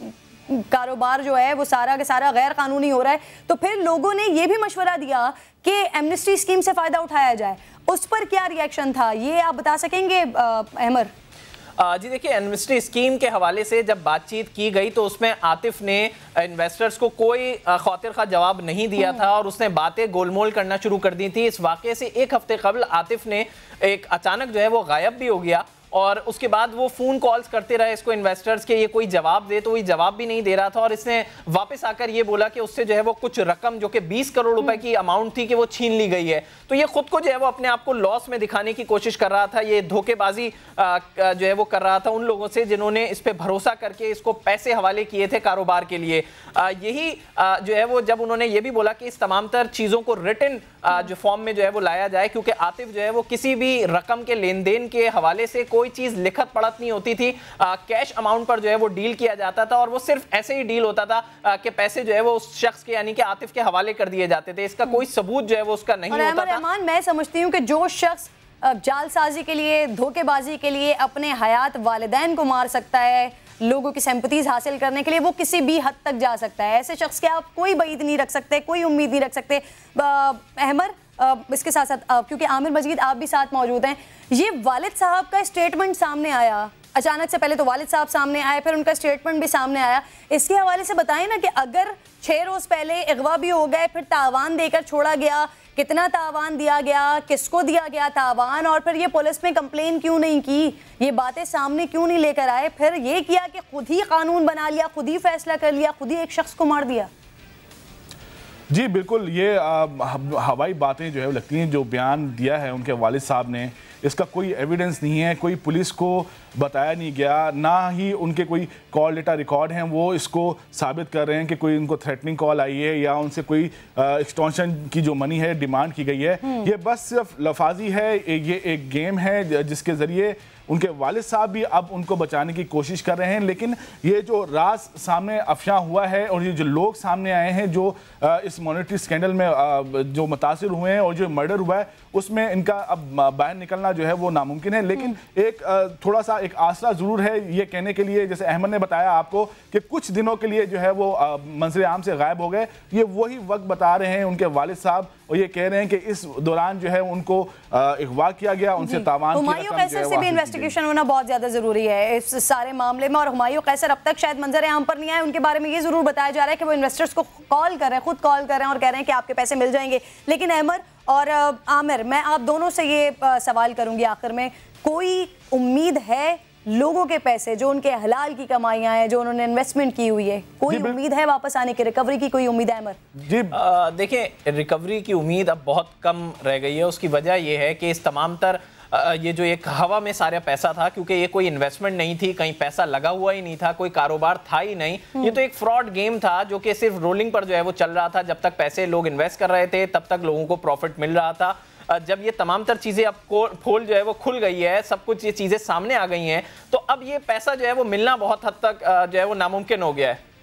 कारोबार जो है वो सारा के सारा गैर कानूनी हो रहा है, तो फिर लोगों ने ये भी मशवरा दिया कि एमनेस्टी स्कीम से फ़ायदा उठाया जाए। उस पर क्या रिएक्शन था, ये आप बता सकेंगे अहमर? जी देखिए, एमनेस्टी स्कीम के हवाले से जब बातचीत की गई तो उसमें आतिफ ने इन्वेस्टर्स को कोई खातिर खा जवाब नहीं दिया था और उसने बातें गोलमोल करना शुरू कर दी थी। इस वाक़े से एक हफ्ते कबल आतिफ ने एक अचानक जो है वो गायब भी हो गया और उसके बाद वो फ़ोन कॉल्स करते रहे इसको इन्वेस्टर्स के, ये कोई जवाब दे, तो वही जवाब भी नहीं दे रहा था और इसने वापस आकर ये बोला कि उससे जो है वो कुछ रकम जो कि 20 करोड़ रुपए की अमाउंट थी कि वो छीन ली गई है। तो ये खुद को जो है वो अपने आप को लॉस में दिखाने की कोशिश कर रहा था। ये धोखेबाजी जो है वो कर रहा था उन लोगों से जिन्होंने इस पर भरोसा करके इसको पैसे हवाले किए थे कारोबार के लिए। यही जो है वो जब उन्होंने ये भी बोला कि इस तमाम तर चीज़ों को रिटन जो फॉर्म में जो है वो लाया जाए, क्योंकि आतिफ जो है वो किसी भी रकम के लेन देन के हवाले से कोई चीज़ लिखत पढ़त नहीं होती थी, कैश अमाउंट पर जो है वो डील किया जाता था और वो सिर्फ ऐसे ही डील होता था कि पैसे जो है वो उस शख्स के यानी कि आतिफ के हवाले कर दिए जाते थे। इसका कोई सबूत जो है वो उसका नहीं होता था। मैं समझती हूँ कि जो शख्स जालसाजी के लिए, धोखेबाजी के लिए अपने हयात वालिदैन को मार सकता है, लोगों की सिंपैथीज हासिल करने के लिए, वो किसी भी हद तक जा सकता है। ऐसे शख्स के आप कोई बईद नहीं रख सकते, कोई उम्मीद नहीं रख सकते। अहमर, इसके साथ साथ क्योंकि आमिर मजीद आप भी साथ मौजूद हैं, ये वालिद साहब का स्टेटमेंट सामने आया अचानक से, पहले तो वालिद साहब सामने आए, फिर उनका स्टेटमेंट भी सामने आया। इसके हवाले से बताएं ना कि अगर 6 रोज़ पहले अगवा भी हो गए, फिर तावान देकर छोड़ा गया, कितना तावान दिया गया, किसको दिया गया तावान, और फिर ये पुलिस में कंप्लेन क्यों नहीं की, ये बातें सामने क्यों नहीं लेकर आए, फिर ये किया कि खुद ही कानून बना लिया, खुद ही फैसला कर लिया, खुद ही एक शख्स को मार दिया। जी बिल्कुल, ये हवाई बातें जो है लगती हैं। जो बयान दिया है उनके वालिद साहब ने, इसका कोई एविडेंस नहीं है, कोई पुलिस को बताया नहीं गया, ना ही उनके कोई कॉल डेटा रिकॉर्ड हैं वो इसको साबित कर रहे हैं कि कोई उनको थ्रेटनिंग कॉल आई है या उनसे कोई एक्सटॉर्शन की जो मनी है डिमांड की गई है। ये बस सिर्फ लफाजी है, ये एक गेम है जिसके ज़रिए उनके वालिद साहब भी अब उनको बचाने की कोशिश कर रहे हैं। लेकिन ये जो राज सामने अफशा हुआ है और ये जो लोग सामने आए हैं जो इस मॉनेटरी स्कैंडल में जो मुतासिर हुए हैं और जो मर्डर हुआ है उसमें इनका अब बाहर निकलना जो है वो नामुमकिन है। लेकिन एक थोड़ा सा एक आसरा ज़रूर है ये कहने के लिए, जैसे अहमद ने बताया आपको कि कुछ दिनों के लिए जो है वो मंजर आम से गायब हो गए। ये वही वक्त बता रहे हैं उनके वालिद साहब और ये कह रहे हैं कि इस दौरान जो है उनको अगवा किया गया, उनसे तावान हुमायूं कैसर से भी इन्वेस्टिगेशन होना बहुत ज़्यादा ज़रूरी है इस सारे मामले में। और हुमायूं कैसर अब तक शायद मंजर आम पर नहीं आए, उनके बारे में ये ज़रूर बताया जा रहा है कि वो इन्वेस्टर्स को कॉल कर रहे हैं, खुद कॉल कर रहे हैं और कह रहे हैं कि आपके पैसे मिल जाएंगे। लेकिन अहमद और आमिर, मैं आप दोनों से ये सवाल करूंगी आखिर में, कोई उम्मीद है लोगों के पैसे जो उनके हलाल की कमाइयां हैं, जो उन्होंने इन्वेस्टमेंट की हुई है, कोई उम्मीद है वापस आने की, रिकवरी की कोई उम्मीद है अहमद? जी देखिए, रिकवरी की उम्मीद अब बहुत कम रह गई है। उसकी वजह यह है कि इस तमाम तर ये जो एक हवा में सारा पैसा था, क्योंकि ये कोई इन्वेस्टमेंट नहीं थी, कहीं पैसा लगा हुआ ही नहीं था, कोई कारोबार था ही नहीं, ये तो एक फ्रॉड गेम था जो कि सिर्फ रोलिंग पर जो है वो चल रहा था। जब तक पैसे लोग इन्वेस्ट कर रहे थे तब तक लोगों को प्रॉफिट मिल रहा था। जब ये तमाम तर चीज़ें अब पोल जो है वो खुल गई है, सब कुछ ये चीज़ें सामने आ गई हैं, तो अब ये पैसा जो है वो मिलना बहुत हद तक जो है वो नामुमकिन हो गया है।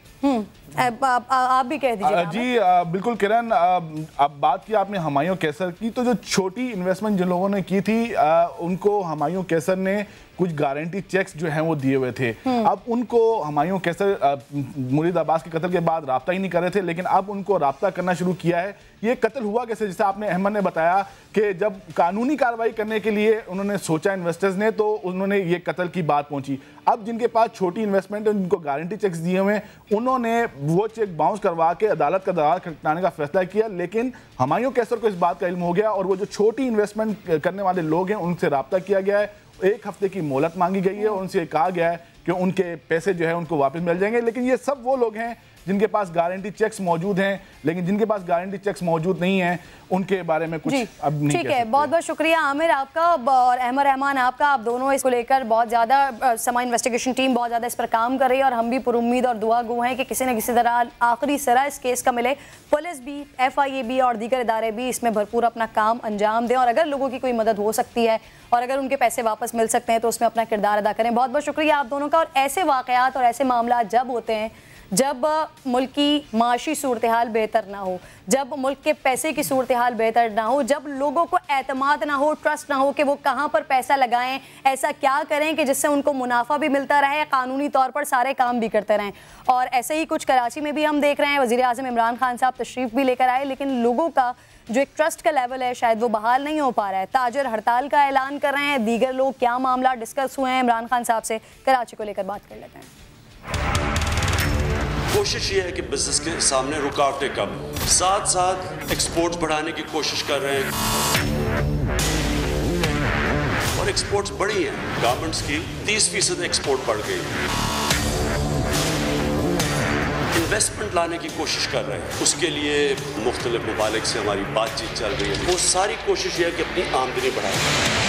आप भी कह दीजिए। जी बिल्कुल किरण, अब बात की आपने हुमायूं कैसर की, तो जो छोटी इन्वेस्टमेंट जिन लोगों ने की थी उनको हुमायूं कैसर ने कुछ गारंटी चेक्स जो हैं वो दिए हुए थे। अब उनको हुमायूं कैसर मुरीद अब्बास के कत्ल के बाद राब्ता ही नहीं कर रहे थे, लेकिन अब उनको राब्ता करना शुरू किया है। ये कत्ल हुआ कैसे, जैसे आपने अहमद ने बताया कि जब कानूनी कार्रवाई करने के लिए उन्होंने सोचा इन्वेस्टर्स ने, तो उन्होंने ये कत्ल की बात पहुंची। अब जिनके पास छोटी इन्वेस्टमेंट है, जिनको गारंटी चेक्स दिए हुए, उन्होंने वो चेक बाउंस करवा के अदालत का दरार खटकाने का फैसला किया। लेकिन हुमायूं कैसर को इस बात का इल्म हो गया और वो जो छोटी इन्वेस्टमेंट करने वाले लोग हैं उनसे राब्ता किया गया है। 1 हफ्ते की मोहलत मांगी गई है और उनसे कहा गया है कि उनके पैसे जो है उनको वापस मिल जाएंगे। लेकिन ये सब वो लोग हैं जिनके पास गारंटी चेक्स मौजूद हैं, लेकिन जिनके पास गारंटी चेक्स मौजूद नहीं हैं उनके बारे में कुछ अब नहीं। ठीक है, बहुत बहुत शुक्रिया आमिर आपका और अहमद रहमान आपका। आप दोनों इसको लेकर बहुत ज़्यादा समा इन्वेस्टिगेशन टीम बहुत ज़्यादा इस पर काम कर रही है और हम भी पुरुम्मीद और दुआ गो हैं कि किसी न किसी तरह आखिरी सिरा इस केस का मिले। पुलिस भी, FIA भी और दीगर इदारे भी इसमें भरपूर अपना काम अंजाम दें और अगर लोगों की कोई मदद हो सकती है और अगर उनके पैसे वापस मिल सकते हैं तो उसमें अपना किरदार अदा करें। बहुत बहुत शुक्रिया आप दोनों का। और ऐसे वाक़यात और ऐसे मामला जब होते हैं जब मुल्क की माशी सूरत हाल बेहतर ना हो, जब मुल्क के पैसे की सूरत हाल बेहतर ना हो, जब लोगों को एतमाद ना हो, ट्रस्ट ना हो कि वो कहाँ पर पैसा लगाएं, ऐसा क्या करें कि जिससे उनको मुनाफा भी मिलता रहे, कानूनी तौर पर सारे काम भी करते रहें। और ऐसे ही कुछ कराची में भी हम देख रहे हैं, वज़ीर आज़म इमरान खान साहब तशरीफ़ भी लेकर आए, लेकिन लोगों का जो एक ट्रस्ट का लेवल है शायद वो बहाल नहीं हो पा रहा है। ताजर हड़ताल का ऐलान कर रहे हैं, दीगर लोग क्या मामला डिस्कस हुए हैं इमरान खान साहब से, कराची को लेकर बात कर लेते हैं। कोशिश ये है कि बिजनेस के सामने रुकावटें कम हो, साथ साथ एक्सपोर्ट्स बढ़ाने की कोशिश कर रहे हैं और एक्सपोर्ट्स बढ़ी हैं। गारमेंट्स की 30% एक्सपोर्ट बढ़ गई। इन्वेस्टमेंट लाने की कोशिश कर रहे हैं, उसके लिए मुख्तलिफ ममालिक से हमारी बातचीत चल रही है। वो सारी कोशिश ये है कि अपनी आमदनी बढ़ाएं।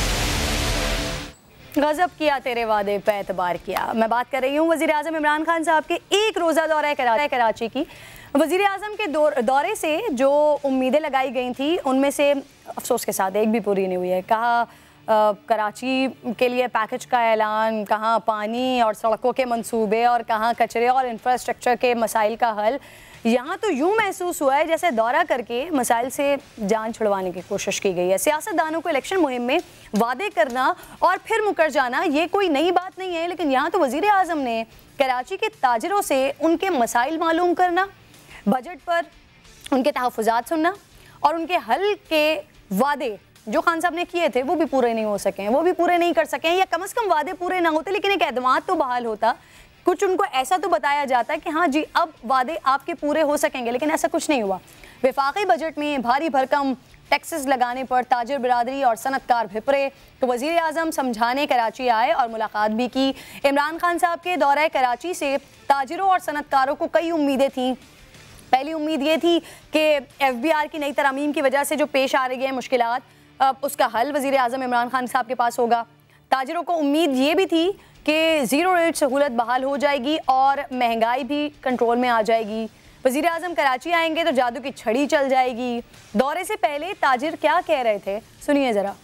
गजब किया तेरे वादे पे एतबार किया। मैं बात कर रही हूँ वज़ीर आज़म इमरान खान साहब के एक रोज़ा दौरा कराची की। वज़ीर आज़म के दौरे से जो उम्मीदें लगाई गई थी उनमें से अफसोस के साथ एक भी पूरी नहीं हुई है। कहा कराची के लिए पैकेज का ऐलान, कहाँ पानी और सड़कों के मंसूबे और कहाँ कचरे और इंफ्रास्ट्रक्चर के मसाइल का हल। यहाँ तो यूँ महसूस हुआ है जैसे दौरा करके मसाइल से जान छुड़वाने की कोशिश की गई है। सियासतदानों को इलेक्शन मुहिम में वादे करना और फिर मुकर जाना ये कोई नई बात नहीं है, लेकिन यहाँ तो वज़ीर आज़म ने कराची के ताजरों से उनके मसाइल मालूम करना, बजट पर उनके तहफ़्फ़ुज़ात सुनना और उनके हल के वादे जो खान साहब ने किए थे वो भी पूरे नहीं हो सके हैं, वो भी पूरे नहीं कर सके हैं, या कम से कम वादे पूरे ना होते लेकिन एक एतमाद तो बहाल होता। कुछ उनको ऐसा तो बताया जाता है कि हाँ जी अब वादे आपके पूरे हो सकेंगे, लेकिन ऐसा कुछ नहीं हुआ। वफाकी बजट में भारी भरकम टैक्सेस लगाने पर ताजर बिरादरी और सनतकार भिपरे, तो वज़ीर आज़म समझाने कराची आए और मुलाकात भी की। इमरान खान साहब के दौरे कराची से ताजरों और सनतकारों को कई उम्मीदें थीं। पहली उम्मीद ये थी कि FBR की नई तरमीम की वजह से जो पेश आ रही है मुश्किलात, उसका हल वज़ीर आज़म इमरान खान साहब के पास होगा। ताजरों को उम्मीद ये भी थी कि ज़ीरो रेट सहूलत बहाल हो जाएगी और महंगाई भी कंट्रोल में आ जाएगी। वज़ीर आज़म कराची आएंगे तो जादू की छड़ी चल जाएगी। दौरे से पहले ताजिर क्या कह रहे थे, सुनिए ज़रा।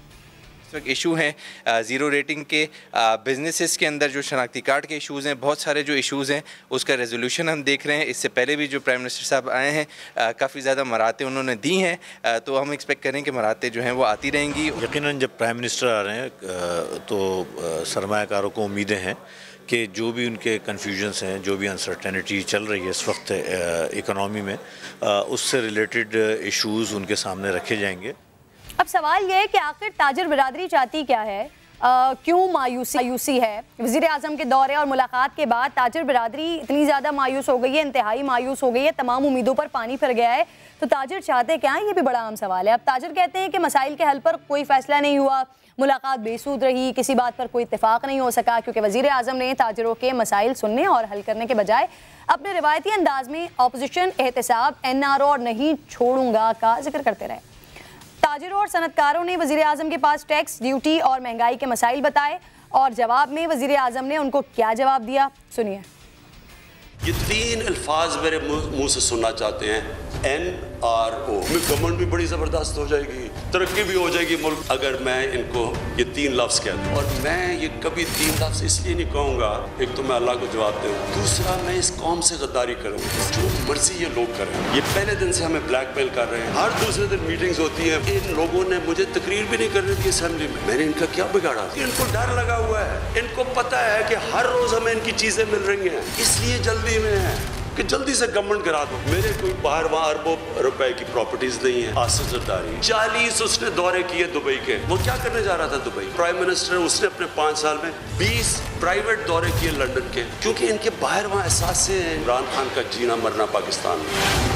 इशू हैं ज़ीरो रेटिंग के, बिजनेसेस के अंदर जो शनाख्ती कार्ड के इशूज़ हैं, बहुत सारे जो इशूज़ हैं उसका रेजोल्यूशन हम देख रहे हैं। इससे पहले भी जो प्राइम मिनिस्टर साहब आए हैं काफ़ी ज़्यादा मराहतें उन्होंने दी हैं, तो हम एक्सपेक्ट करें कि मराहतें जो हैं वो आती रहेंगी। यकीनन जब प्राइम मिनिस्टर आ रहे हैं तो सरमायाकारों को उम्मीदें हैं कि जो भी उनके कन्फ्यूजन्स हैं, जो भी अनसर्टेनिटी चल रही है इस वक्त इकनॉमी में, उससे रिलेटेड इशूज़ उनके सामने रखे जाएंगे। अब सवाल यह है कि आखिर ताजर बिरादरी चाहती क्या है, क्यों मायूसी है। वज़ीर आज़म के दौरे और मुलाकात के बाद ताजर बिरादरी इतनी ज़्यादा मायूस हो गई है, इंतहाई मायूस हो गई है, तमाम उम्मीदों पर पानी फिर गया है। तो ताजर चाहते क्या है, ये भी बड़ा आम सवाल है। अब ताजर कहते हैं कि मसाइल के हल पर कोई फैसला नहीं हुआ, मुलाकात बेसूद रही, किसी बात पर कोई इत्तेफाक नहीं हो सका क्योंकि वज़ीर आज़म ने ताजरों के मसाइल सुनने और हल करने के बजाय अपने रिवायती अंदाज में अपोजिशन, एहतसाब, NRO और नहीं छोड़ूंगा का जिक्र करते रहे। ताजिरों और सनतकारों ने वज़ीर आज़म के पास टैक्स, ड्यूटी और महंगाई के मसाइल बताए और जवाब में वज़ीर आज़म ने उनको क्या जवाब दिया, सुनिए। ये 3 अल्फाज मेरे मुंह से सुनना चाहते हैं, NRO। गवर्नमेंट भी बड़ी ज़बरदस्त हो जाएगी, तरक्की भी हो जाएगी मुल्क, अगर मैं इनको ये 3 लफ्ज़ कह दूँ। और मैं ये कभी 3 लफ्ज़ इसलिए नहीं कहूँगा, एक तो मैं अल्लाह को जवाब दूँ, दूसरा मैं इस कौम से गद्दारी करूँ। जो मर्जी ये लोग करें, ये पहले दिन से हमें ब्लैकमेल कर रहे हैं, हर दूसरे दिन मीटिंग्स होती है। इन लोगों ने मुझे तकरीर भी नहीं करने दी असेंबली में, मैंने इनका क्या बिगाड़ा? इनको डर लगा हुआ है, इनको पता है कि हर रोज़ हमें इनकी चीज़ें मिल रही हैं, इसलिए जल्दी में है कि जल्दी से गवर्नमेंट करा दो। मेरे कोई बाहर वहाँ अरबों रुपए की प्रॉपर्टीज नहीं है। आसिफ जरदारी 40 उसने दौरे किए दुबई के, वो क्या करने जा रहा था दुबई? प्राइम मिनिस्टर, उसने अपने 5 साल में 20 प्राइवेट दौरे किए लंदन के, क्योंकि इनके बाहर वहाँ एहसास से इमरान खान का जीना मरना पाकिस्तान में।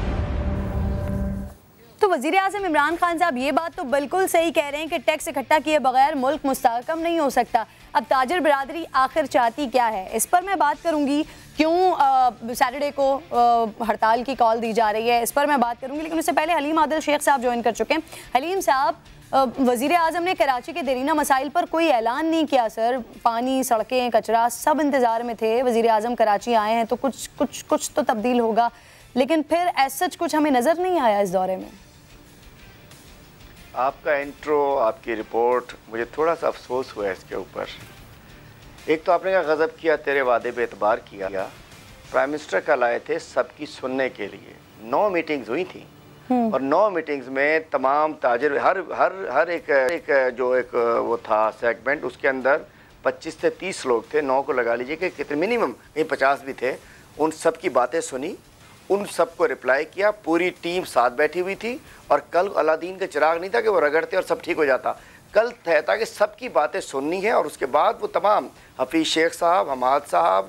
तो वज़ीर आज़म इमरान खान साहब ये बात तो बिल्कुल सही कह रहे हैं कि टैक्स इकट्ठा किए बगैर मुल्क मुस्तहकम नहीं हो सकता। अब ताजर बिरादरी आखिर चाहती क्या है, इस पर मैं बात करूंगी। क्यों सैटरडे को हड़ताल की कॉल दी जा रही है, इस पर मैं बात करूंगी, लेकिन उससे पहले हलीम आदिल शेख साहब ज्वाइन कर चुके हैं। हलीम साहब, वज़ीर आज़म ने कराची के देरीना मसाइल पर कोई ऐलान नहीं किया सर। पानी, सड़कें, कचरा सब इंतज़ार में थे। वज़ीर आज़म कराची आए हैं तो कुछ तो तब्दील होगा, लेकिन फिर ऐसा कुछ हमें नज़र नहीं आया इस दौरे में। आपका इंट्रो, आपकी रिपोर्ट, मुझे थोड़ा सा अफसोस हुआ है इसके ऊपर। एक तो आपने क्या गज़ब किया, तेरे वादे पे एतबार किया, प्राइम मिनिस्टर कल आए थे सबकी सुनने के लिए। 9 मीटिंग्स हुई थी और 9 मीटिंग्स में तमाम ताजिर हर एक वो था सेगमेंट, उसके अंदर 25 से 30 लोग थे, 9 को लगा लीजिए कि कितने मिनिमम कहीं 50 भी थे। उन सब की बातें सुनी, उन सबको रिप्लाई किया, पूरी टीम साथ बैठी हुई थी। और कल अलादीन का चिराग नहीं था कि वो रगड़ते और सब ठीक हो जाता। कल तय था कि सबकी बातें सुननी है और उसके बाद वो तमाम हफीज़ शेख साहब, हमाद साहब,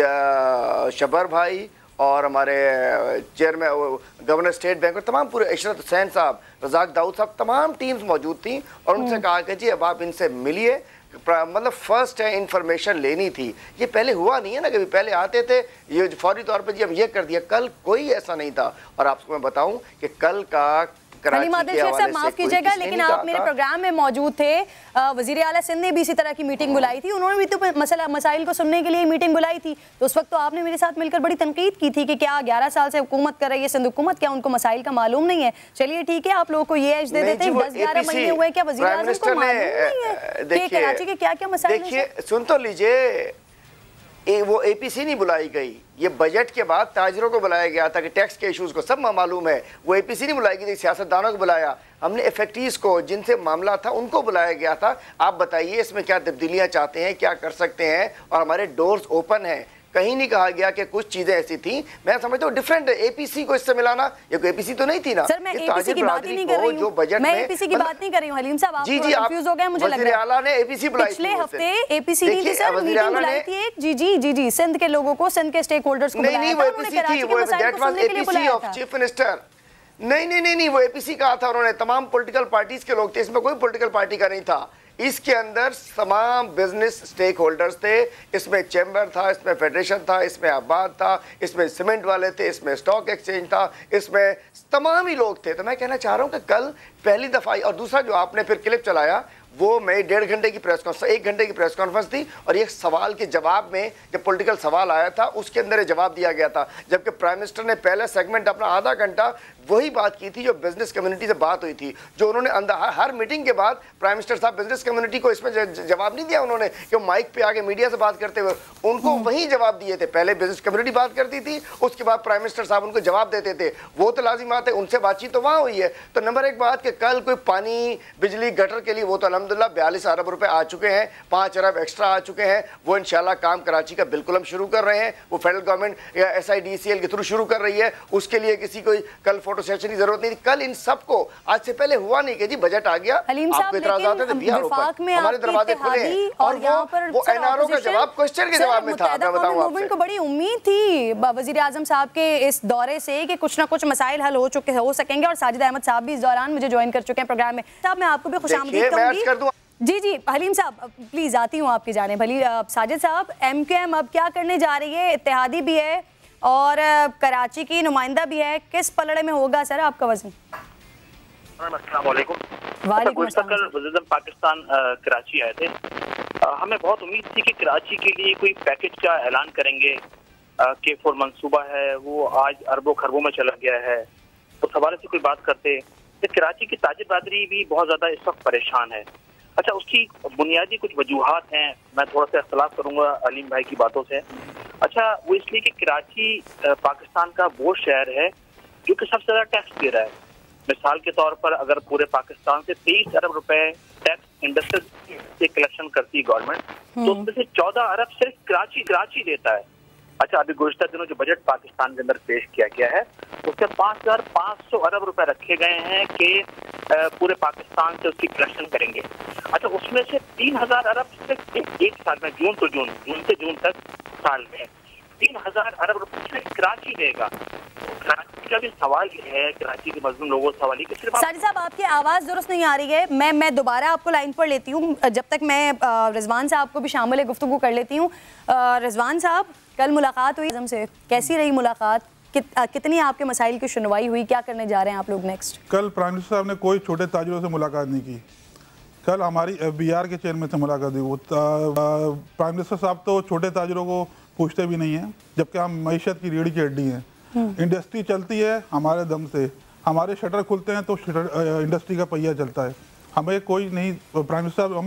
शबर भाई और हमारे चेयरमैन गवर्नर स्टेट बैंक और तमाम पूरे इशरत हुसैन साहब, रज़ाक दाऊद साहब, तमाम टीम्स मौजूद थी और उनसे कहा कि जी अब आप इनसे मिलिए, मतलब फर्स्ट है इंफॉर्मेशन लेनी थी। ये पहले हुआ नहीं है ना, कभी पहले आते थे ये फौरी तौर पे जी अब ये कर दिया। कल कोई ऐसा नहीं था। और आपको मैं बताऊं कि कल का हलीम आदिल शेख साहब माफ कीजिएगा लेकिन आप मेरे प्रोग्राम में मौजूद थे। वजीर आला सिंध ने भी इसी तरह की मीटिंग बुलाई थी, उन्होंने भी तो मसाइल को सुनने के लिए मीटिंग बुलाई थी। तो उस वक्त तो आपने मेरे साथ मिलकर बड़ी तनकीद की थी कि क्या 11 साल से हुकूमत कर रही है सिंध हुकूमत, क्या उनको मसाइल का मालूम नहीं है? चलिए ठीक है, आप लोगों को ये एज दे देते हैं 10-11 महीने हुए, क्या वजीर आज़म को मालूम नहीं है कि कराची के क्या क्या मसाइल? देखिए सुन तो लीजिए, वो एपीसी नहीं बुलाई गई, ये बजट के बाद ताजरों को बुलाया गया था कि टैक्स के इश्यूज को सब मालूम है। वो एपीसी नहीं बुलाई गई, सियासतदानों को बुलाया हमने, इफेक्टीज को जिनसे मामला था उनको बुलाया गया था। आप बताइए इसमें क्या तब्दीलियां चाहते हैं, क्या कर सकते हैं, और हमारे डोर्स ओपन हैं। कहीं नहीं कहा गया कि कुछ चीजें ऐसी थी। मैं समझता हूँ डिफरेंट है एपीसी को इससे मिलाना, ये कोई एपीसी तो नहीं थी ना। सर मैं एपीसी की बात ही नहीं कर रही हूँ, मैं एपीसी की बात नहीं कर रही हूँ हलीम साहब, आप कंफ्यूज हो गए मुझे लग रहा है। आला ने एपीसी बुलाई, पिछले हफ्ते एपीसी नहीं थी सर, मीटिंग बुलाई थी एक। जी सिंध के लोगों को, सिंध के स्टेक होल्डर्स को बुलाया था, उन्होंने कराची के मसाइल को सुनने के लिए बुलाया था। चीफ मिनिस्टर नहीं, वो एपीसी कहा था उन्होंने, तमाम पॉलिटिकल पार्टीज के लोग थे, इसमें कोई पॉलिटिकल पार्टी का नहीं था। इसके अंदर तमाम बिजनेस स्टेक होल्डर्स थे, इसमें चैम्बर था, इसमें फेडरेशन था, इसमें आबाद था, इसमें सीमेंट वाले थे, इसमें स्टॉक एक्सचेंज था, इसमें तमाम ही लोग थे। तो मैं कहना चाह रहा हूँ कि कल पहली दफ़ा, और दूसरा जो आपने फिर क्लिप चलाया वो मैं 1.5 घंटे की प्रेस कॉन्फ्रेंस, 1 घंटे की प्रेस कॉन्फ्रेंस थी और एक सवाल के जवाब में जब पॉलिटिकल सवाल आया था उसके अंदर ये जवाब दिया गया था, जबकि प्राइम मिनिस्टर ने पहला सेगमेंट अपना आधा घंटा वही बात की थी जो बिजनेस कम्युनिटी से बात हुई थी, जो उन्होंने हर मीटिंग के बाद प्राइम मिनिस्टर साहब बिजनेस कम्युनिटी को इसमें जवाब नहीं दिया उन्होंने कि माइक पे आके मीडिया से बात करते हुए, उनको वही जवाब दिए थे। पहले बिजनेस कम्युनिटी बात करती थी, उसके बाद प्राइम मिनिस्टर साहब उनको जवाब देते थे, वो तो लाजिम बात है, उनसे बातचीत तो वहाँ हुई है। तो नंबर एक बात कि कल कोई पानी बिजली गटर के लिए वो तो अल्हम्दुलिल्लाह 42 अरब रुपए आ चुके हैं, 5 अरब एक्स्ट्रा आ चुके हैं, वो इंशाल्लाह काम कराची का बिल्कुल हम शुरू कर रहे हैं, वो फेडरल गवर्नमेंट या SIDCL के थ्रू शुरू कर रही है, उसके लिए किसी कोई कल फोटो सेशन की जरूरत नहीं थी। कल इन सबको आज से पहले हुआ नहीं कि जी बजट आ गया, आपको इतराज़ात है तो दिया हमारे दरवाजे खुले हैं, और वो NRO का जवाब क्वेश्चन के जवाब में था। मैं बताऊं आपको को बड़ी उम्मीद थी वजीर आजम साहब के इस दौरे से कि कुछ ना कुछ मसाइल हल हो सकेंगे, और साजिद अहमद साहब भी इस दौरान मुझे ज्वाइन कर चुके हैं प्रोग्राम में। साहब मैं आपको भी खुशामदीद कहूंगी। जी हलीम साहब प्लीज आती हूँ आपकी जाने भली। साजिद साहब MQM अब क्या करने जा रही है? इत्तेहादी भी है और कराची की नुमाइंदा भी है, किस पलड़े में होगा सर आपका वजन? अस्सलाम वालेकुम। कल वज़ीर पाकिस्तान कराची आए थे, हमें बहुत उम्मीद थी कि कराची के लिए कोई पैकेज का ऐलान करेंगे, K4 मंसूबा है वो आज अरबों खरबों में चला गया है, उस हवाले से कोई बात करते। कराची की ताजिर बरदरी भी बहुत ज़्यादा इस वक्त परेशान है। अच्छा, उसकी बुनियादी कुछ वजूहात हैं, मैं थोड़ा सा इख्तलाफ करूंगा अलीम भाई की बातों से। अच्छा, वो इसलिए कि कराची पाकिस्तान का वो शहर है जो कि सबसे ज़्यादा टैक्स दे रहा है। मिसाल के तौर पर अगर पूरे पाकिस्तान से 23 अरब रुपए टैक्स इंडस्ट्री से कलेक्शन करती है गवर्नमेंट, तो उसमें से 14 अरब सिर्फ कराची देता है। अच्छा, अभी गुज़श्ता दिनों जो बजट पाकिस्तान के अंदर पेश किया गया है उससे 5500 अरब रुपए रखे गए हैं कि पूरे पाकिस्तान से उसकी कलेक्शन करेंगे। अच्छा, उसमें से 3000 अरब सिर्फ एक साल में, जून से जून तक साल में 3000 अरब रुपए सिर्फ कराची देगा। कराची का भी सवाल ये है, कराची के मजलूम लोगों का सवाल है। साजिद साहब आपकी आवाज़ दुरुस्त नहीं आ रही है, मैं दोबारा आपको लाइन पर लेती हूँ, जब तक मैं रिजवान साहब को भी शामिल गुफ्तगू कर लेती हूँ। रिजवान साहब, कल मुलाकात हुई आज़म से, कैसी रही मुलाकात? कितनी आपके मसाइल की सुनवाई हुई? क्या करने जा रहे हैं आप लोग नेक्स्ट? कल प्राइम मिनिस्टर साहब ने कोई छोटे ताजिरों से मुलाकात नहीं की। कल हमारी FBR के चेयरमैन से मुलाकात हुई। वो प्राइम मिनिस्टर साहब तो छोटे ताजिरों को पूछते भी नहीं हैं, जबकि हम मईशत की रीढ़ की हड्डी हैं। इंडस्ट्री चलती है हमारे दम से, हमारे शटर खुलते हैं तो इंडस्ट्री का पहिया चलता है। हमें कोई नहीं, प्राइम मिनिस्टर साहब हमें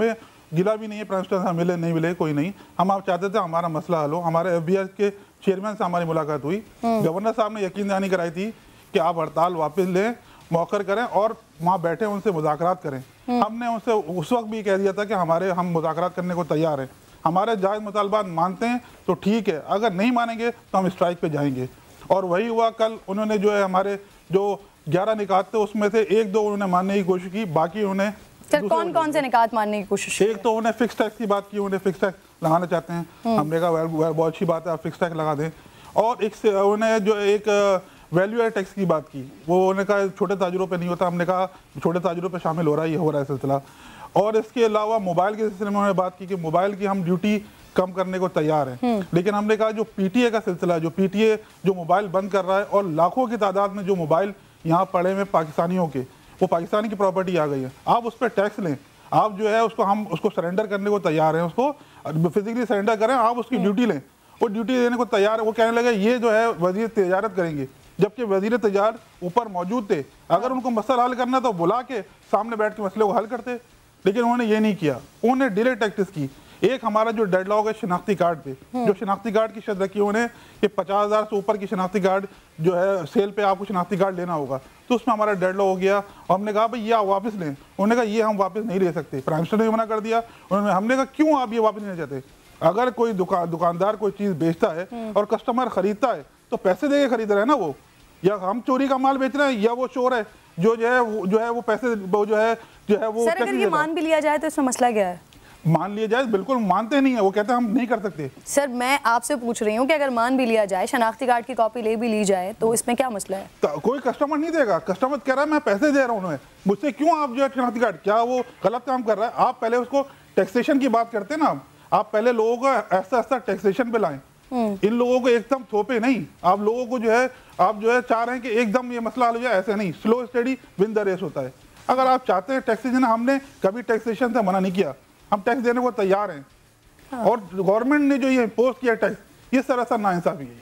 गिला भी नहीं है प्राइम मिनिस्टर से मिले नहीं मिले कोई नहीं, हम आप चाहते थे हमारा मसला हल हो। हमारे FBI के चेयरमैन से हमारी मुलाकात हुई, गवर्नर साहब ने यकीन दहानी कराई थी कि आप हड़ताल वापस लें, मौखर करें और वहाँ बैठे उनसे मुज़ाकरात करें। हमने उनसे उस वक्त भी कह दिया था कि हम मुज़ाकरात करने को तैयार हैं, हमारे जायज़ मुतालबात मानते हैं तो ठीक है, अगर नहीं मानेंगे तो हम स्ट्राइक पे जाएंगे। और वही हुआ। कल उन्होंने जो है हमारे जो 11 निकात थे उसमें से 1-2 उन्होंने मानने की कोशिश की, बाकी उन्हें कौन से निकात मानने की कोशिश? एक तो उन्हें फिक्स टैक्स की बात की, उन्हें फिक्स टैक्स लगाना चाहते हैं। हमने कहा बहुत अच्छी बात है, आप फिक्स टैक्स लगा दें। और एक से उन्हें जो एक वैल्यू एड टैक्स की बात की, वो उन्होंने कहा छोटे ताजरों पे नहीं होता, हमने कहा छोटे ताजरों पे शामिल हो रहा है, ये हो रहा है सिलसिला। और इसके अलावा मोबाइल के सिलसिले में उन्होंने बात की कि मोबाइल की हम ड्यूटी कम करने को तैयार हैं, लेकिन हमने कहा जो PTA का सिलसिला, जो PTA जो मोबाइल बंद कर रहा है और लाखों की तादाद में जो मोबाइल यहाँ पड़े हुए पाकिस्तानियों के, वो पाकिस्तानी की प्रॉपर्टी आ गई है, आप उस पर टैक्स लें, आप जो है उसको हम उसको सरेंडर करने को तैयार हैं, उसको फिजिकली सरेंडर करें, आप उसकी ड्यूटी लें, वो ड्यूटी देने को तैयार है। वो कहने लगे ये जो है वजीर तिजारत करेंगे, जबकि वजीर तिजारत ऊपर मौजूद थे, अगर उनको मसला हल करना तो बुला के सामने बैठ के मसले को हल करते, लेकिन उन्होंने ये नहीं किया, उन्होंने डिले टैक्टिस की। एक हमारा जो डेडलॉक है शनाख्ती कार्ड पे, जो शनाख्ती कार्ड की शर्त रखी उन्होंने कि 50,000 से ऊपर की शनाख्ती कार्ड जो है सेल पे आपको शनाख्ती कार्ड लेना होगा, तो उसमें हमारा डेडलॉक हो गया। और हमने कहा भाई ये आप वापस लें, उन्होंने कहा ये हम वापस नहीं ले सकते, प्राइम मिनिस्टर ने मना कर दिया। उन्होंने हमने कहा क्यों आप ये वापस नहीं ले चाहते? अगर कोई दुकानदार कोई चीज़ बेचता है और कस्टमर खरीदता है तो पैसे दे के खरीद रहे हैं ना, वो या हम चोरी का माल बेच रहे हैं या वो चोर है जो है वो पैसे वो जो है वो। सर अगर ये मान भी लिया जाए तो इसमें मसला क्या है? मान लिया जाए, बिल्कुल मानते नहीं है, वो कहते हैं हम नहीं कर सकते। सर मैं आपसे पूछ रही हूँ कि अगर मान भी लिया जाए, शनाख्ती कार्ड की कॉपी ले भी ली जाए, तो इसमें क्या मसला है? तो कोई कस्टमर नहीं देगा, कस्टमर कह रहा है मैं पैसे दे रहा हूँ उन्हें, मुझसे क्यों आप जो है शनाख्ती कार्ड, क्या वो गलत काम कर रहा है? आप पहले उसको टैक्सेशन की बात करते ना, आप पहले लोगों को ऐसा टैक्सेशन पे लाएं, इन लोगों को एकदम थोपे नहीं। आप लोगों को जो है आप जो है चाह रहे हैं कि एकदम ये मसला हल हो जाए, ऐसे नहीं, slow study win the race होता है। अगर आप चाहते हैं टैक्सेशन, हमने कभी टैक्सेशन से मना नहीं किया, हम टैक्स देने को तैयार हैं। और गवर्नमेंट ने जो ये इम्पोज किया टैक्स, ये सरासर नाइंसाफी है।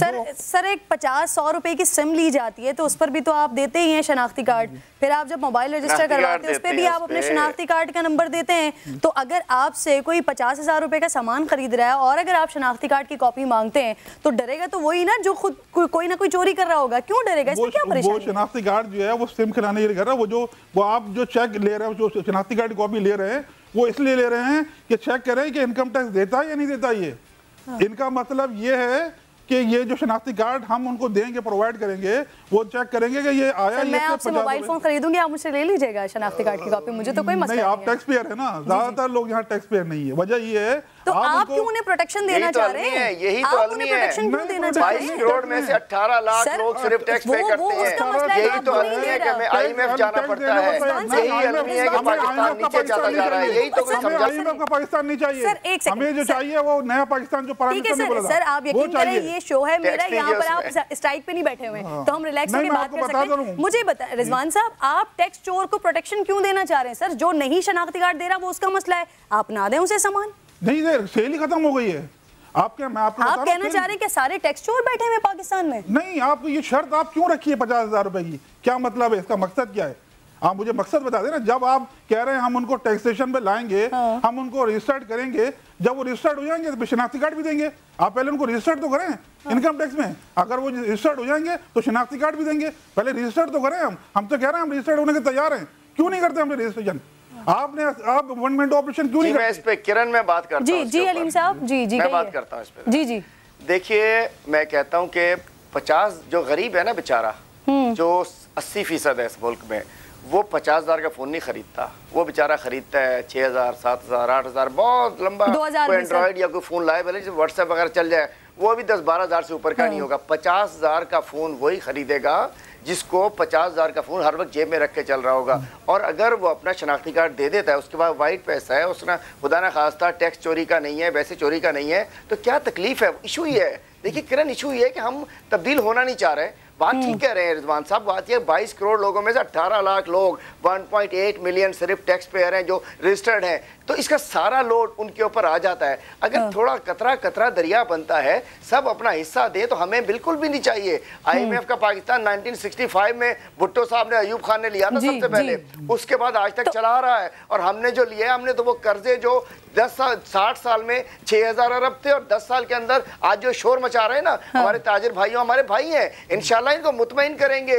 सर एक 50-100 रुपए की सिम ली जाती है तो उस पर भी तो आप देते ही हैं शनाख्ती कार्ड, फिर आप जब मोबाइल रजिस्टर करवाते हैं उस पर भी आप अपने शनाख्ती कार्ड का नंबर देते हैं। तो अगर आपसे कोई 50,000 रुपए का सामान खरीद रहा है और अगर आप शनाख्ती कार्ड की कॉपी मांगते हैं तो डरेगा तो वही ना जो खुद कोई ना कोई चोरी कर रहा होगा, क्यों डरेगा? इसमें क्या परेशानी? वो शनाख्ती कार्ड जो है वो सिम खिलाने के लिए कर रहा है, वो आप जो चेक ले रहे हैं, जो शनाख्ती कार्ड की कॉपी ले रहे हैं, वो इसलिए ले रहे हैं कि चेक करें कि इनकम टैक्स देता है या नहीं देता। ये इनका मतलब ये है कि ये जो शनाख्ती कार्ड हम उनको देंगे, प्रोवाइड करेंगे, वो चेक करेंगे कि ये आया। मैं आपसे मोबाइल फोन खरीदूंगी, आप मुझसे ले लीजिएगा शनाख्ती कार्ड की कॉपी, मुझे तो कोई मसला नहीं। आप टैक्स पेयर है ना, ज्यादातर लोग यहाँ टैक्स पेयर नहीं है, वजह ये है तो आप क्यों उन्हें प्रोटेक्शन देना चाह रहे हैं? यही तो अलमी है। 22 करोड़ में से 18 लाख लोग सिर्फ टैक्स पे करते हैं, यही तो अलमी है कि हमें IMF जाना पड़ता है, यही अलमी है कि पाकिस्तान नीचे चला जा रहा है, यही तो कोई समझा। IMF का पाकिस्तान नहीं चाहिए, हमें जो चाहिए वो नया पाकिस्तान जो प्राइम मिनिस्टर ने बोला था। सर आप यकीन करें, ये शो है मेरा, यहाँ पर आप स्ट्राइक पे नहीं बैठे हुए हैं, तो हम रिलैक्स होकर बात कर सकते हैं। मुझे बता रिजवान साहब, आप टैक्स चोर को प्रोटेक्शन क्यों देना चाह रहे हैं? सर जो नहीं शनाख्ती कार्ड दे रहा वो उसका मसला है, आप ना दें उसे सामान। नहीं दे, सेल ही खत्म हो गई है। आप कहना चाह रहे हैं कि सारे टैक्स चोर बैठे हुए पाकिस्तान में? नहीं, आप ये शर्त आप क्यों रखी है 50,000 रुपए की? क्या मतलब है इसका? मकसद क्या है? आप मुझे मकसद बता देना। जब आप कह रहे हैं हम उनको टैक्सेशन पे लाएंगे, हम उनको रजिस्टर्ड करेंगे, जब वो रजिस्टर्ड हो जाएंगे तो शनाख्ती कार्ड भी देंगे। आप पहले उनको रजिस्टर्ड तो करें इनकम टैक्स में, अगर वो रजिस्टर्ड हो जाएंगे तो शनाख्ती कार्ड भी देंगे। पहले रजिस्टर्ड तो करें। हम तो कह रहे हैं हम रजिस्टर्ड होने के तैयार हैं, क्यों नहीं करते हमने रजिस्ट्रेशन? आप वन मिनट ऑपरेशन क्यों नहीं? मैं इस पे किरण में बात करता हूं। जी अलीम साहब, जी मैं बात करता हूं इस पे। जी देखिए, मैं कहता हूं कि 50 जो गरीब है ना बेचारा, जो 80% है इस मुल्क में, वो 50,000 का फोन नहीं खरीदता, वो बेचारा खरीदता है 6,000, 7,000, 8,000, बहुत लंबा। कोई एंड्रॉइड या कोई फोन लाए, भले व्हाट्सएप वगैरह चल जाए, वो भी 10-12,000 से ऊपर का नहीं होगा। 50,000 का फोन वही खरीदेगा जिसको 50,000 का फोन हर वक्त जेब में रख के चल रहा होगा। और अगर वो अपना शनाख्ती कार्ड दे देता है, उसके बाद वाइट पैसा है, उसने खुदा ना खास्ता टैक्स चोरी का नहीं है, वैसे चोरी का नहीं है, तो क्या तकलीफ है? इशू ये है, देखिए किरण, इशू ये है कि हम तब्दील होना नहीं चाह रहे। बात ठीक कह रहे हैं रिजवान साहब, बात यह 22 करोड़ लोगों में से 18 लाख लोग, 1.8 मिलियन सिर्फ टैक्स पेयर हैं जो रजिस्टर्ड हैं, तो इसका सारा लोड उनके ऊपर आ जाता है। अगर थोड़ा कतरा कतरा दरिया बनता है, सब अपना हिस्सा दे, तो हमें बिल्कुल भी नहीं चाहिए। IMF का पाकिस्तान 65 में भुट्टो साहब ने, अयूब खान ने लिया था सबसे पहले, उसके बाद आज तक चला रहा है। और हमने जो लिया, हमने तो वो कर्जे जो 60 साल में 6000 अरब थे और 10 साल के अंदर आज जो शोर मचा रहे हैं ना हमारे ताजिर भाइयों, हमारे भाई हैं, इंशाल्लाह इनको मुतमईन करेंगे,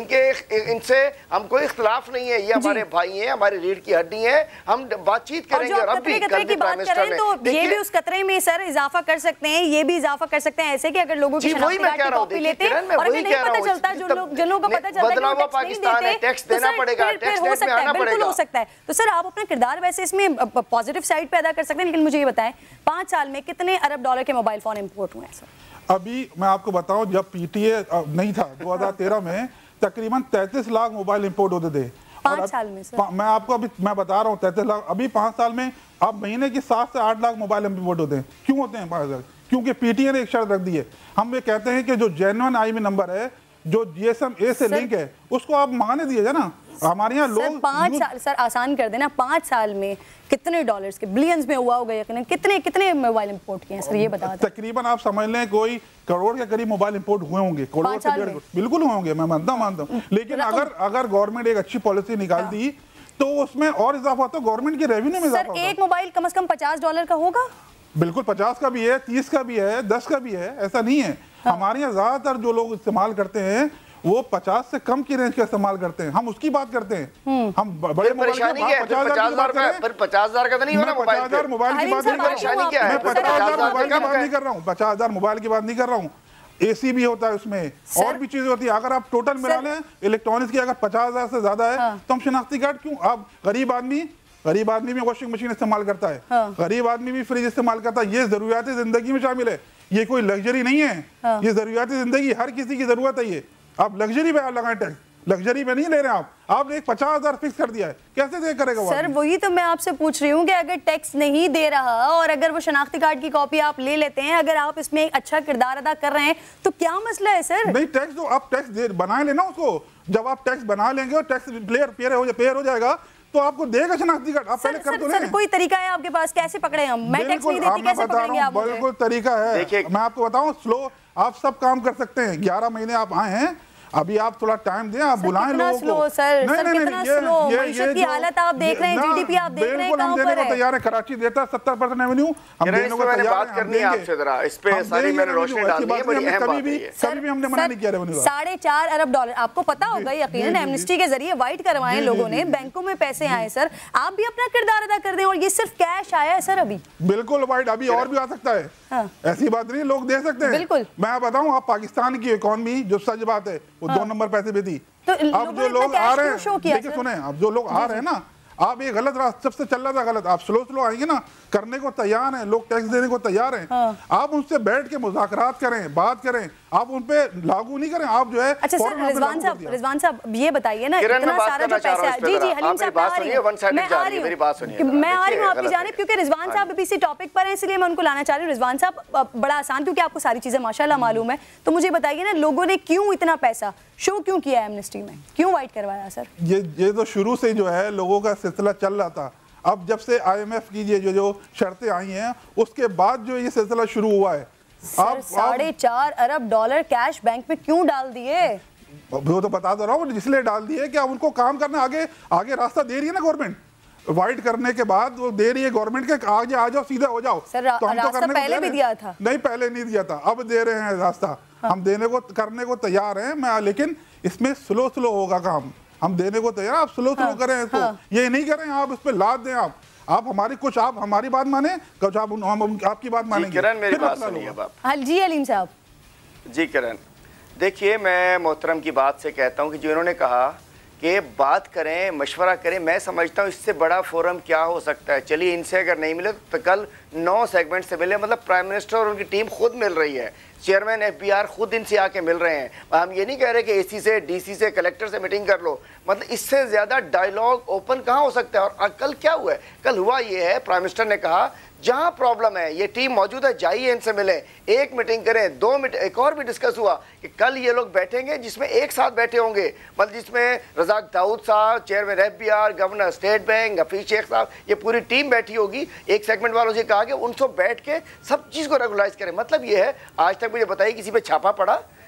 इनसे हम कोई इख्तिलाफ नहीं है, ये हमारे भाई हैं, हमारी रीढ़ की हड्डी हैं, हम बातचीत करेंगे। और अब भी कल भी प्राइम मिनिस्टर ने तो ये भी उस कतरे में सर इजाफा कर सकते हैं, ये भी इजाफा कर सकते हैं ऐसे कि अगर लोगों की शनाख्ती कार्ड की कॉपी लेते हैं और अगर नहीं पता चलता, जिन लोगों को पता चलता है बदला हुआ पाकिस्तान है, टैक्स देना पड़ेगा, टैक्स देने में आना पड़ेगा, हो सकता है। तो सर आप अपना किरदार वैसे इसमें पॉजिटिव साइड पे अदा कर सकते हैं, लेकिन मुझे ये बताएं 5 साल में कितने अरब डॉलर के मोबाइल फोन इंपोर्ट हुए हैं सर? अभी मैं आपको बताऊं, जब पीटीए नहीं था 2013 में तकरीबन 33 लाख मोबाइल इंपोर्ट होते थे 5 साल में सर। मैं आपको अभी मैं बता रहा हूँ 33 लाख, अभी 5 साल में अब महीने की 7 से 8 लाख मोबाइल इंपोर्ट होते हैं। क्यों होते हैं 5 लाख? क्योंकि पीटीए ने एक शर्त रख दी है, हम ये कहते हैं कि जो जेन्युइन आईएमई नंबर है, जो जीएसएम ए से लिंक है, उसको आप मांगने दीजिए ना। हमारे यहाँ लोग 5 साल सर आसान कर देना, 5 साल में कितने डॉलर्स के बिलियंस में हुआ होगा यकीनन, कितने मोबाइल इंपोर्ट किए हैं सर ये बता दें। तकरीबन आप समझ लें कोई करोड़ के करीब मोबाइल इंपोर्ट हुए होंगे, करोड़ से 1.5 बिल्कुल हुए होंगे, मैं मानता हूँ। लेकिन अगर गवर्नमेंट एक अच्छी पॉलिसी निकाल दी तो उसमें और इजाफा होता है, गवर्नमेंट की रेवेन्यू में इजाफा होता है। एक मोबाइल कम से कम $50 का होगा? बिल्कुल 50 का भी है, 30 का भी है, 10 का भी है, ऐसा नहीं है। हमारे यहाँ ज्यादातर जो लोग इस्तेमाल करते हैं वो 50 से कम की रेंज का इस्तेमाल करते हैं, हम उसकी बात करते हैं। हम बड़े परेशानी क्या है? 50,000 का, फिर 50,000 का तो नहीं होना मोबाइल। 50,000 मोबाइल की बात नहीं कर रहा हूँ, मैं 50,000 मोबाइल की बात नहीं कर रहा हूँ, 50,000 मोबाइल की बात नहीं कर रहा हूँ। एसी भी होता है उसमें, और भी चीजें होती है। अगर आप टोटल मिला लें इलेक्ट्रॉनिक्स की, अगर 50,000 से ज्यादा है तो हम शनाख्ती कार्ड क्यों? आप गरीब आदमी भी वॉशिंग मशीन इस्तेमाल करता है, गरीब आदमी भी फ्रिज इस्तेमाल करता है, ये जरूरियाती जिंदगी में शामिल है, ये कोई लग्जरी नहीं है, ये जरूरियाती जिंदगी, हर किसी की जरूरत है। ये आप लग्जरी पे आप लगाएं टैक्स, लग्जरी पे नहीं ले रहे आपने एक 50,000 फिक्स कर दिया है, कैसे दे करेगा सर? वही तो मैं आपसे पूछ रही हूँ कि अगर टैक्स नहीं दे रहा और अगर वो शनाख्ती कार्ड की कॉपी आप ले लेते हैं, अगर आप इसमें एक अच्छा किरदार अदा कर रहे हैं तो क्या मसला है सर? नहीं, टैक्स तो आप टैक्स बना लेना उसको, जब आप टैक्स बना लेंगे और टैक्स पेयर हो जाएगा तो आपको देगा शनाख्ती कार्ड। आप पहले कर तो लें। कोई तरीका है आपके पास? कैसे पकड़े हम? मैं टैक्स नहीं देती, कैसे पकड़ेंगे आप? बिल्कुल तरीका है। देखिए मैं आपको बताऊं, स्लो आप सब काम कर सकते हैं। 11 महीने आप आए हैं, अभी आप थोड़ा टाइम दें, आप बुलाएं लोगों को। नहीं, ये हालत आप देख रहे हैं, जीडीपी आप देख रहे हैं, हम देने को तैयार है। कराची देता है 70% रेवेन्यू, हम देने को तैयार हैं। बात करनी है आपसे जरा इस पे, सारी मैंने रोशनी डालनी है, बड़ी अहम बात है। कभी भी हमने मना नहीं किया रेवेन्यू का। 4.5 अरब डॉलर आपको पता होगा यकीनन, एमनेस्टी के जरिए वाइट करवाए लोगों ने, बैंकों में पैसे आए सर, आप भी अपना किरदार अदा कर दें। और ये सिर्फ कैश आया है सर अभी? बिल्कुल वाइट, अभी और भी आ सकता है, ऐसी बात नहीं, लोग दे सकते हैं। बिल्कुल मैं बताऊं, आप पाकिस्तान की इकोनॉमी जो सच बात है वो 2 नंबर पैसे पे थी। तो अब जो लोग आ रहे हैं, देखिए सुने, अब जो लोग आ रहे हैं ना, आप ये गलत रास्ते सबसे चल रहा था गलत, आप स्लो आएंगे ना, करने को तैयार हैं लोग, टैक्स देने को तैयार हैं। आप उनसे बैठ के मुज़ाकरात करें, बात करें, आप उन पे लागू नहीं करें, आप जो है। अच्छा सर, रिजवान साहब ये बताइए ना, इतना सारा जो पैसा, जी हलीम साहब मैं आ रही हूँ आपकी जानिब, क्योंकि रिजवान साहब अभी इसी टॉपिक पर हैं, इसलिए मैं उनको लाना चाह रही हूँ। रिजवान साहब बड़ा आसान, क्योंकि आपको सारी चीजें माशाल्लाह मालूम है, तो मुझे बताइए ना, लोगों ने क्यों इतना पैसा शो क्यों किया एमनेस्टी में, क्यों वाइट करवाया सर? ये तो शुरू से जो है लोगों का सिलसिला चल रहा था। अब जब से IMF की जो शर्तें आई हैं, उसके बाद जो ये सिलसिला शुरू हुआ है। आप 4.5 अरब डॉलर कैश बैंक में क्यों डाल दिए? वो तो बता दे रहा हूँ, इसलिए डाल दिए कि अब उनको काम करना, आगे रास्ता दे रही है ना गवर्नमेंट, वाइट करने के बाद वो दे रही है गवर्नमेंट के, आगे आ जाओ, सीधा हो जाओ। सर तो हम रास्ता तो पहले भी दिया था। नहीं, पहले नहीं दिया था, अब दे रहे हैं रास्ता। हम देने को करने को तैयार हैं, लेकिन इसमें स्लो होगा काम, हम देने को तैयार, आप स्लो करें इसको, ये नहीं करें आप इस पे लाद दें। आप हमारी कुछ, आप हमारी बात माने, कुछ आप आपकी बात मानेंगे। किरण मेरी बात सुनिए आप। जी हलीम साहब। जी किरण, देखिए मैं मोहतरम की बात से कहता हूँ कि जो इन्होंने कहा कि बात करें, मशवरा करें, मैं समझता हूँ इससे बड़ा फोरम क्या हो सकता है। चलिए इनसे अगर नहीं मिले तो कल 9 सेगमेंट से मिले, मतलब प्राइम मिनिस्टर और उनकी टीम खुद मिल रही है, चेयरमैन FBR खुद इनसे आके मिल रहे हैं। हम ये नहीं कह रहे कि AC से, DC से, कलेक्टर से मीटिंग कर लो, मतलब इससे ज़्यादा डायलॉग ओपन कहाँ हो सकता है। और कल क्या हुआ है? कल हुआ ये है, प्राइम मिनिस्टर ने कहा जहाँ प्रॉब्लम है ये टीम मौजूद है, जाइए इनसे मिलें, एक मीटिंग करें, 2 मीटिंग। एक और भी डिस्कस हुआ कि कल ये लोग बैठेंगे, जिसमें एक साथ बैठे होंगे, मतलब जिसमें रज़ाक दाऊद साहब, chairman FBR, governor state bank, Hafeez Sheikh साहब, ये पूरी टीम बैठी होगी। एक सेगमेंट वालों से कहा कि उनसे बैठ के सब चीज़ को रेगुलाइज करें। मतलब ये है, आज तक मुझे बताइए किसी पे छापा पड़ा,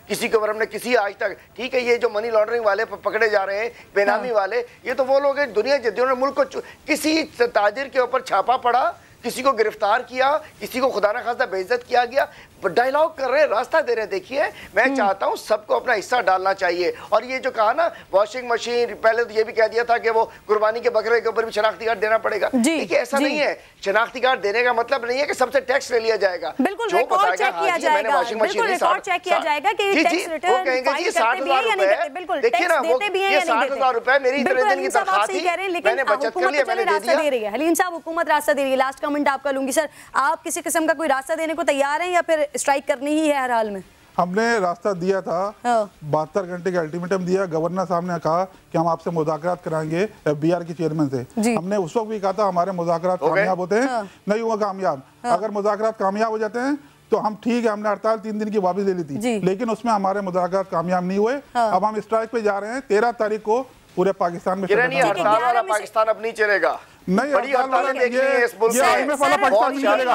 किसी के ऊपर हमने किसी आज तक, ठीक है ये जो मनी लॉन्ड्रिंग वाले पकड़े जा रहे हैं, बेनामी वाले, ये तो वो लोग हैं दुनिया जिन्होंने मुल्क को, किसी ताजिर के ऊपर छापा पड़ा, किसी को गिरफ्तार किया, किसी को खुदा न खास्ता बेइज्जत किया गया, डायलॉग कर रहे हैं, रास्ता दे रहे हैं। देखिए मैं चाहता हूं सबको अपना हिस्सा डालना चाहिए। और ये जो कहा ना वॉशिंग मशीन, पहले तो ये भी कह दिया था कि वो कुर्बानी के बकरे के ऊपर भी शनाख्ती कार्ड देना पड़ेगा। देखिए ऐसा नहीं है, शनाख्ती कार्ड देने का मतलब नहीं है कि सबसे टैक्स ले लिया जाएगा। बिल्कुल रिकॉर्ड चेक किया जाएगा, बिल्कुल रिकॉर्ड चेक किया जाएगा कि टैक्स रिटर्न कहेंगे जी 60,000 रुपए, बिल्कुल देखिए ना वो ये 60,000 रुपए मेरी इतने दिन की तनख्वाह थी, मैंने बचत कर लिया, मैंने दे दिया। हलीम साहब हुकूमत रास्ता दे रही है, लास्ट कमेंट आपका लूंगी सर, आप किसी किस्म का कोई रास्ता देने को तैयार हैं या फिर स्ट्राइक करनी ही है हर हाल में? हमने रास्ता दिया था, 72 घंटे का अल्टीमेटम दिया, गवर्नर साहब ने कहा कि हम आपसे मुज़ाकरात कराएंगे FBI के चेयरमैन से। हमने उस वक्त भी कहा था हमारे मुज़ाकरात कामयाब होते हैं, नहीं हुआ कामयाब। अगर मुज़ाकरात कामयाब हो जाते हैं तो हम ठीक है, हमने हड़ताल 3 दिन की वापस ले ली थी, लेकिन उसमें हमारे मुज़ाकरात कामयाब नहीं हुए। अब हम स्ट्राइक पे जा रहे हैं 13 तारीख को पूरे पाकिस्तान में। हड़ताल वाला पाकिस्तान अब नहीं चलेगा, नहीं बड़ी हड़तालें देखनी है इस मुल्क में। आईएमएफ वाला पाकिस्तान नहीं चलेगा,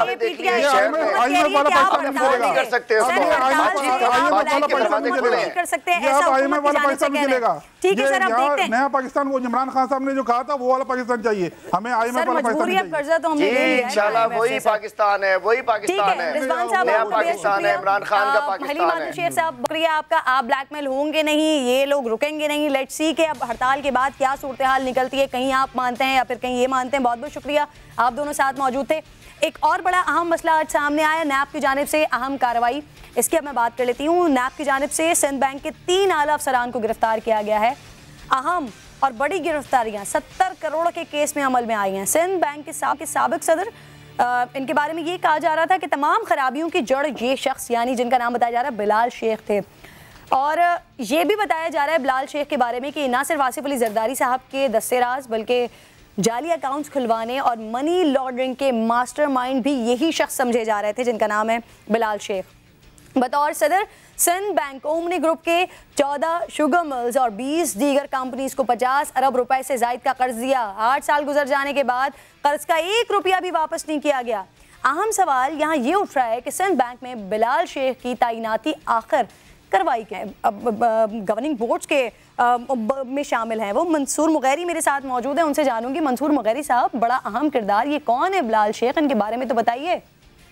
आईएमएफ वाला पाकिस्तान नहीं चलेगा, कर सकते हैं आईएमएफ वाला पाकिस्तान नहीं चलेगा, कर सकते हैं, ऐसा आईएमएफ वाला पाकिस्तान नहीं चलेगा। ठीक है सर, अब देखते हैं नया पाकिस्तान वो इमरान खान साहब ने जो कहा था वो वाला पाकिस्तान चाहिए हमें, आईएमएफ वाला पाकिस्तान नहीं चाहिए। इंशाल्लाह वही पाकिस्तान है, वही पाकिस्तान है, नया पाकिस्तान है, इमरान खान का पाकिस्तान है। शेख साहब शुक्रिया आपका, आप ब्लैकमेल होंगे नहीं, ये लोग रुकेंगे नहीं। लेट्स सी कि अब हड़ताल के बाद क्या सूरत हाल निकलती है, कहीं आप मानते हैं या फिर कहीं ये मानते हैं। बहुत बहुत शुक्रिया, आप दोनों साथ मौजूद थे। एक और बड़ा अहम मसला आज सामने आया, नैब की जानिब से अहम कार्रवाई, इसकी अब मैं बात कर लेती हूँ। नैब की जानिब से सिंध बैंक के 3 आला अफसरान को गिरफ्तार किया गया है। अहम और बड़ी गिरफ्तारियां 70 करोड़ के केस में अमल में आई हैं। सिंध बैंक के साबिक सदर, इनके बारे में ये कहा जा रहा था कि तमाम खराबियों की जड़ ये शख्स, यानी जिनका नाम बताया जा रहा है बिलाल शेख थे। और ये भी बताया जा रहा है बिलाल शेख के बारे में कि ना सिर्फ आसिफ अली जरदारी साहब के दस्तेराज बल्कि जाली अकाउंट्स खुलवाने और मनी लॉन्ड्रिंग के मास्टरमाइंड भी यही शख्स समझे जा रहे थे, जिनका नाम है बिलाल शेख। बतौर सदर सिंध बैंक ओमनी ग्रुप के 14 शुगर मिल्स और 20 दीगर कंपनीज को 50 अरब रुपए से जायद का कर्ज दिया। 8 साल गुजर जाने के बाद कर्ज का 1 रुपया भी वापस नहीं किया गया। अहम सवाल यहाँ ये उठ रहा है कि सिंध बैंक में बिलाल शेख की तैनाती आखिर करवाई क्या है? अब गवर्निंग बोर्ड्स के में शामिल हैं वो मंसूर मुगैरी मेरे साथ मौजूद हैं, उनसे जानूंगी। मंसूर मुगैरी साहब, बड़ा अहम किरदार, ये कौन है बिलाल शेख, इनके बारे में तो बताइए।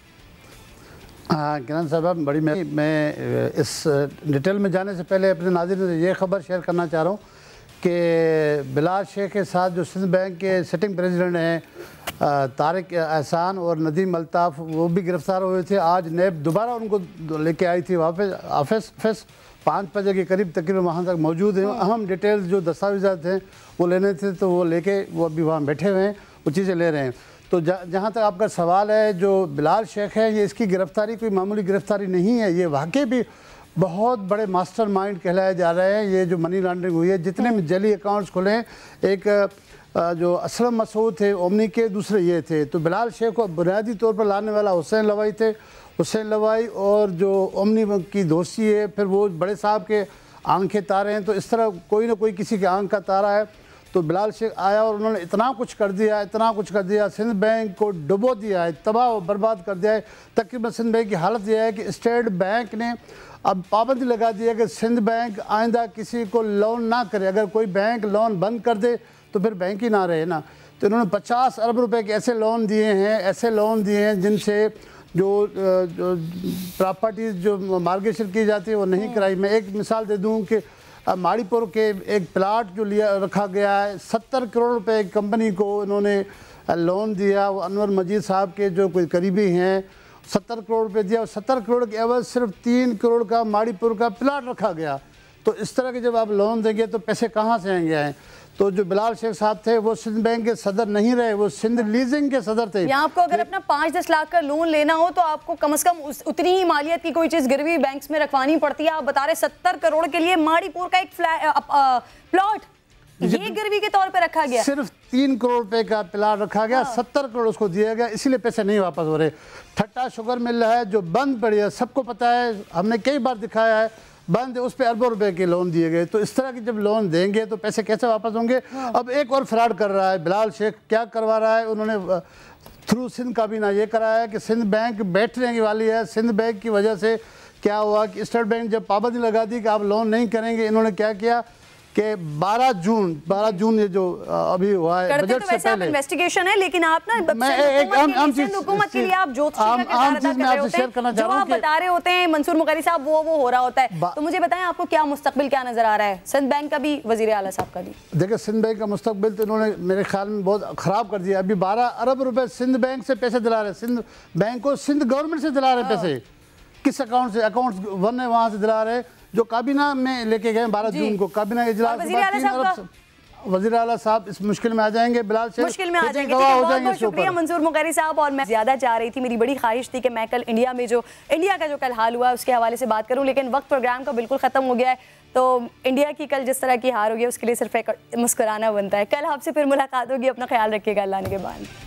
किरण साहब, बड़ी मैं इस डिटेल में जाने से पहले अपने नाज़रीन से ये खबर शेयर करना चाह रहा हूँ कि बिलाल शेख के साथ जो सिंध बैंक के सिटिंग प्रेसिडेंट हैं तारिक एहसान और नदीम अल्ताफ़, वो भी गिरफ्तार हुए थे। आज नैब दोबारा उनको लेके आई थी वापस 5 बजे के करीब तकरीबन वहाँ तक मौजूद हैं। अहम डिटेल्स जो दस्तावेज़ात हैं वो लेने थे, तो वो लेके वो अभी वहाँ बैठे हुए हैं, वो चीज़ें ले रहे हैं। तो जहाँ तक आपका सवाल है, जो बिलाल शेख है, ये इसकी गिरफ़्तारी कोई मामूली गिरफ़्तारी नहीं है, ये वाकई भी बहुत बड़े मास्टरमाइंड कहलाए जा रहे हैं। ये जो मनी लॉन्ड्रिंग हुई है, जितने में जली अकाउंट्स खुले हैं, एक जो असलम मसूद थे ओमनी के, दूसरे ये थे। तो बिलाल शेख को बुनियादी तौर पर लाने वाला हुसैन लवाई थे, हुसैन लवाई और जो ओमनी की दोस्ती है, फिर वो बड़े साहब के आंखें तारे हैं। तो इस तरह कोई ना कोई किसी के आंख का तारा है। तो बिलाल शेख आया और उन्होंने इतना कुछ कर दिया, इतना कुछ कर दिया, सिंध बैंक को डुबो दिया है, तबाह और बर्बाद कर दिया है। तकरीबन सिंध बैंक की हालत यह है कि स्टेट बैंक ने अब पाबंदी लगा दी है कि सिंध बैंक आइंदा किसी को लोन ना करे। अगर कोई बैंक लोन बंद कर दे तो फिर बैंक ही ना रहे ना। तो इन्होंने 50 अरब रुपए के ऐसे लोन दिए हैं जिनसे जो प्रॉपर्टीज़ जो मार्गेशन की जाती है वो नहीं कराई। मैं एक मिसाल दे दूँ कि माड़ीपुर के एक प्लाट जो लिया रखा गया है, 70 करोड़ रुपए कंपनी को इन्होंने लोन दिया। वो अनवर मजीद साहब के जो कोई करीबी हैं, 70 करोड़ रुपए दिया और 70 करोड़ के एवज सिर्फ 3 करोड़ का माड़ीपुर का प्लाट रखा गया। तो इस तरह के जब आप लोन देंगे तो पैसे कहाँ से आएंगे? तो जो बिलाल शेख साहब थे वो सिंध बैंक के सदर नहीं रहे, वो सिंध लीजिंग के सदर थे। यहाँ आपको अगर अपना 5-10 लाख का लोन लेना हो तो आपको कम से कम उतनी ही मालियत की कोई चीज गिरवी बैंक्स में रखवानी पड़ती है। आप बता रहे 70 करोड़ के लिए माड़ीपुर का एक प्लॉट ये गिरवी के तौर पे रखा गया। सिर्फ 3 करोड़ रुपए का प्लाट रखा गया, 70 करोड़ उसको दिया गया, इसीलिए पैसे नहीं वापस हो रहे। ठट्टा शुगर मिल है जो बंद पड़ी है, सबको पता है, हमने कई बार दिखाया है, बंद है, उस पर अरबों रुपए के लोन दिए गए। तो इस तरह के जब लोन देंगे तो पैसे कैसे वापस होंगे? अब एक और फ्रॉड कर रहा है बिलाल शेख। क्या करवा रहा है? उन्होंने थ्रू सिंध काबीना ये कराया है कि सिंध बैंक बैठने की वाली है। सिंध बैंक की वजह से क्या हुआ कि स्टेट बैंक जब पाबंदी लगा दी कि आप लोन नहीं करेंगे, इन्होंने क्या किया कि 12 जून ये जो अभी हुआ है बजट तो से पहले इन्वेस्टिगेशन है, लेकिन आप ना मैं एक आम चीज हुकूमत के लिए आप जो बता रहे होते हैं मंसूर मुकर्री साहब, वो हो रहा होता है। तो मुझे बताएं आपको क्या मुस्तकबिल क्या नजर आ रहा है सिंध बैंक का भी, वजीर आला साहब का भी? देखिए सिंध बैंक का मुस्तकबिल तो इन्होंने मेरे ख्याल में बहुत खराब कर दिया। अभी 12 अरब रुपए सिंध बैंक से पैसे दिला रहे, सिंध बैंक को सिंध गवर्नमेंट से दिला रहे पैसे। किस अकाउंट से? अकाउंट वन है वहां से दिला रहे, जो काबीना में लेके गए 12 जून को काबीना इजलास के बाद 3 अरब। वज़ीर आला साहब इस मुश्किल में आ जाएंगे, बिलाल शेख मुश्किल में आ जाएंगे। बहुत शुक्रिया मंसूर मुकर्री साहब। और मैं ज़्यादा चाह रही थी, मेरी बड़ी ख्वाहिश थी कि मैं कल इंडिया का जो कल हाल हुआ उसके हवाले से बात करूं, लेकिन वक्त प्रोग्राम का बिल्कुल ख़त्म हो गया है। तो इंडिया की कल जिस तरह की हार हो गई उसके लिए सिर्फ एक मुस्कुराना बनता है। कल आपसे फिर मुलाकात होगी, अपना ख्याल रखिएगा अल्लाह के बाद।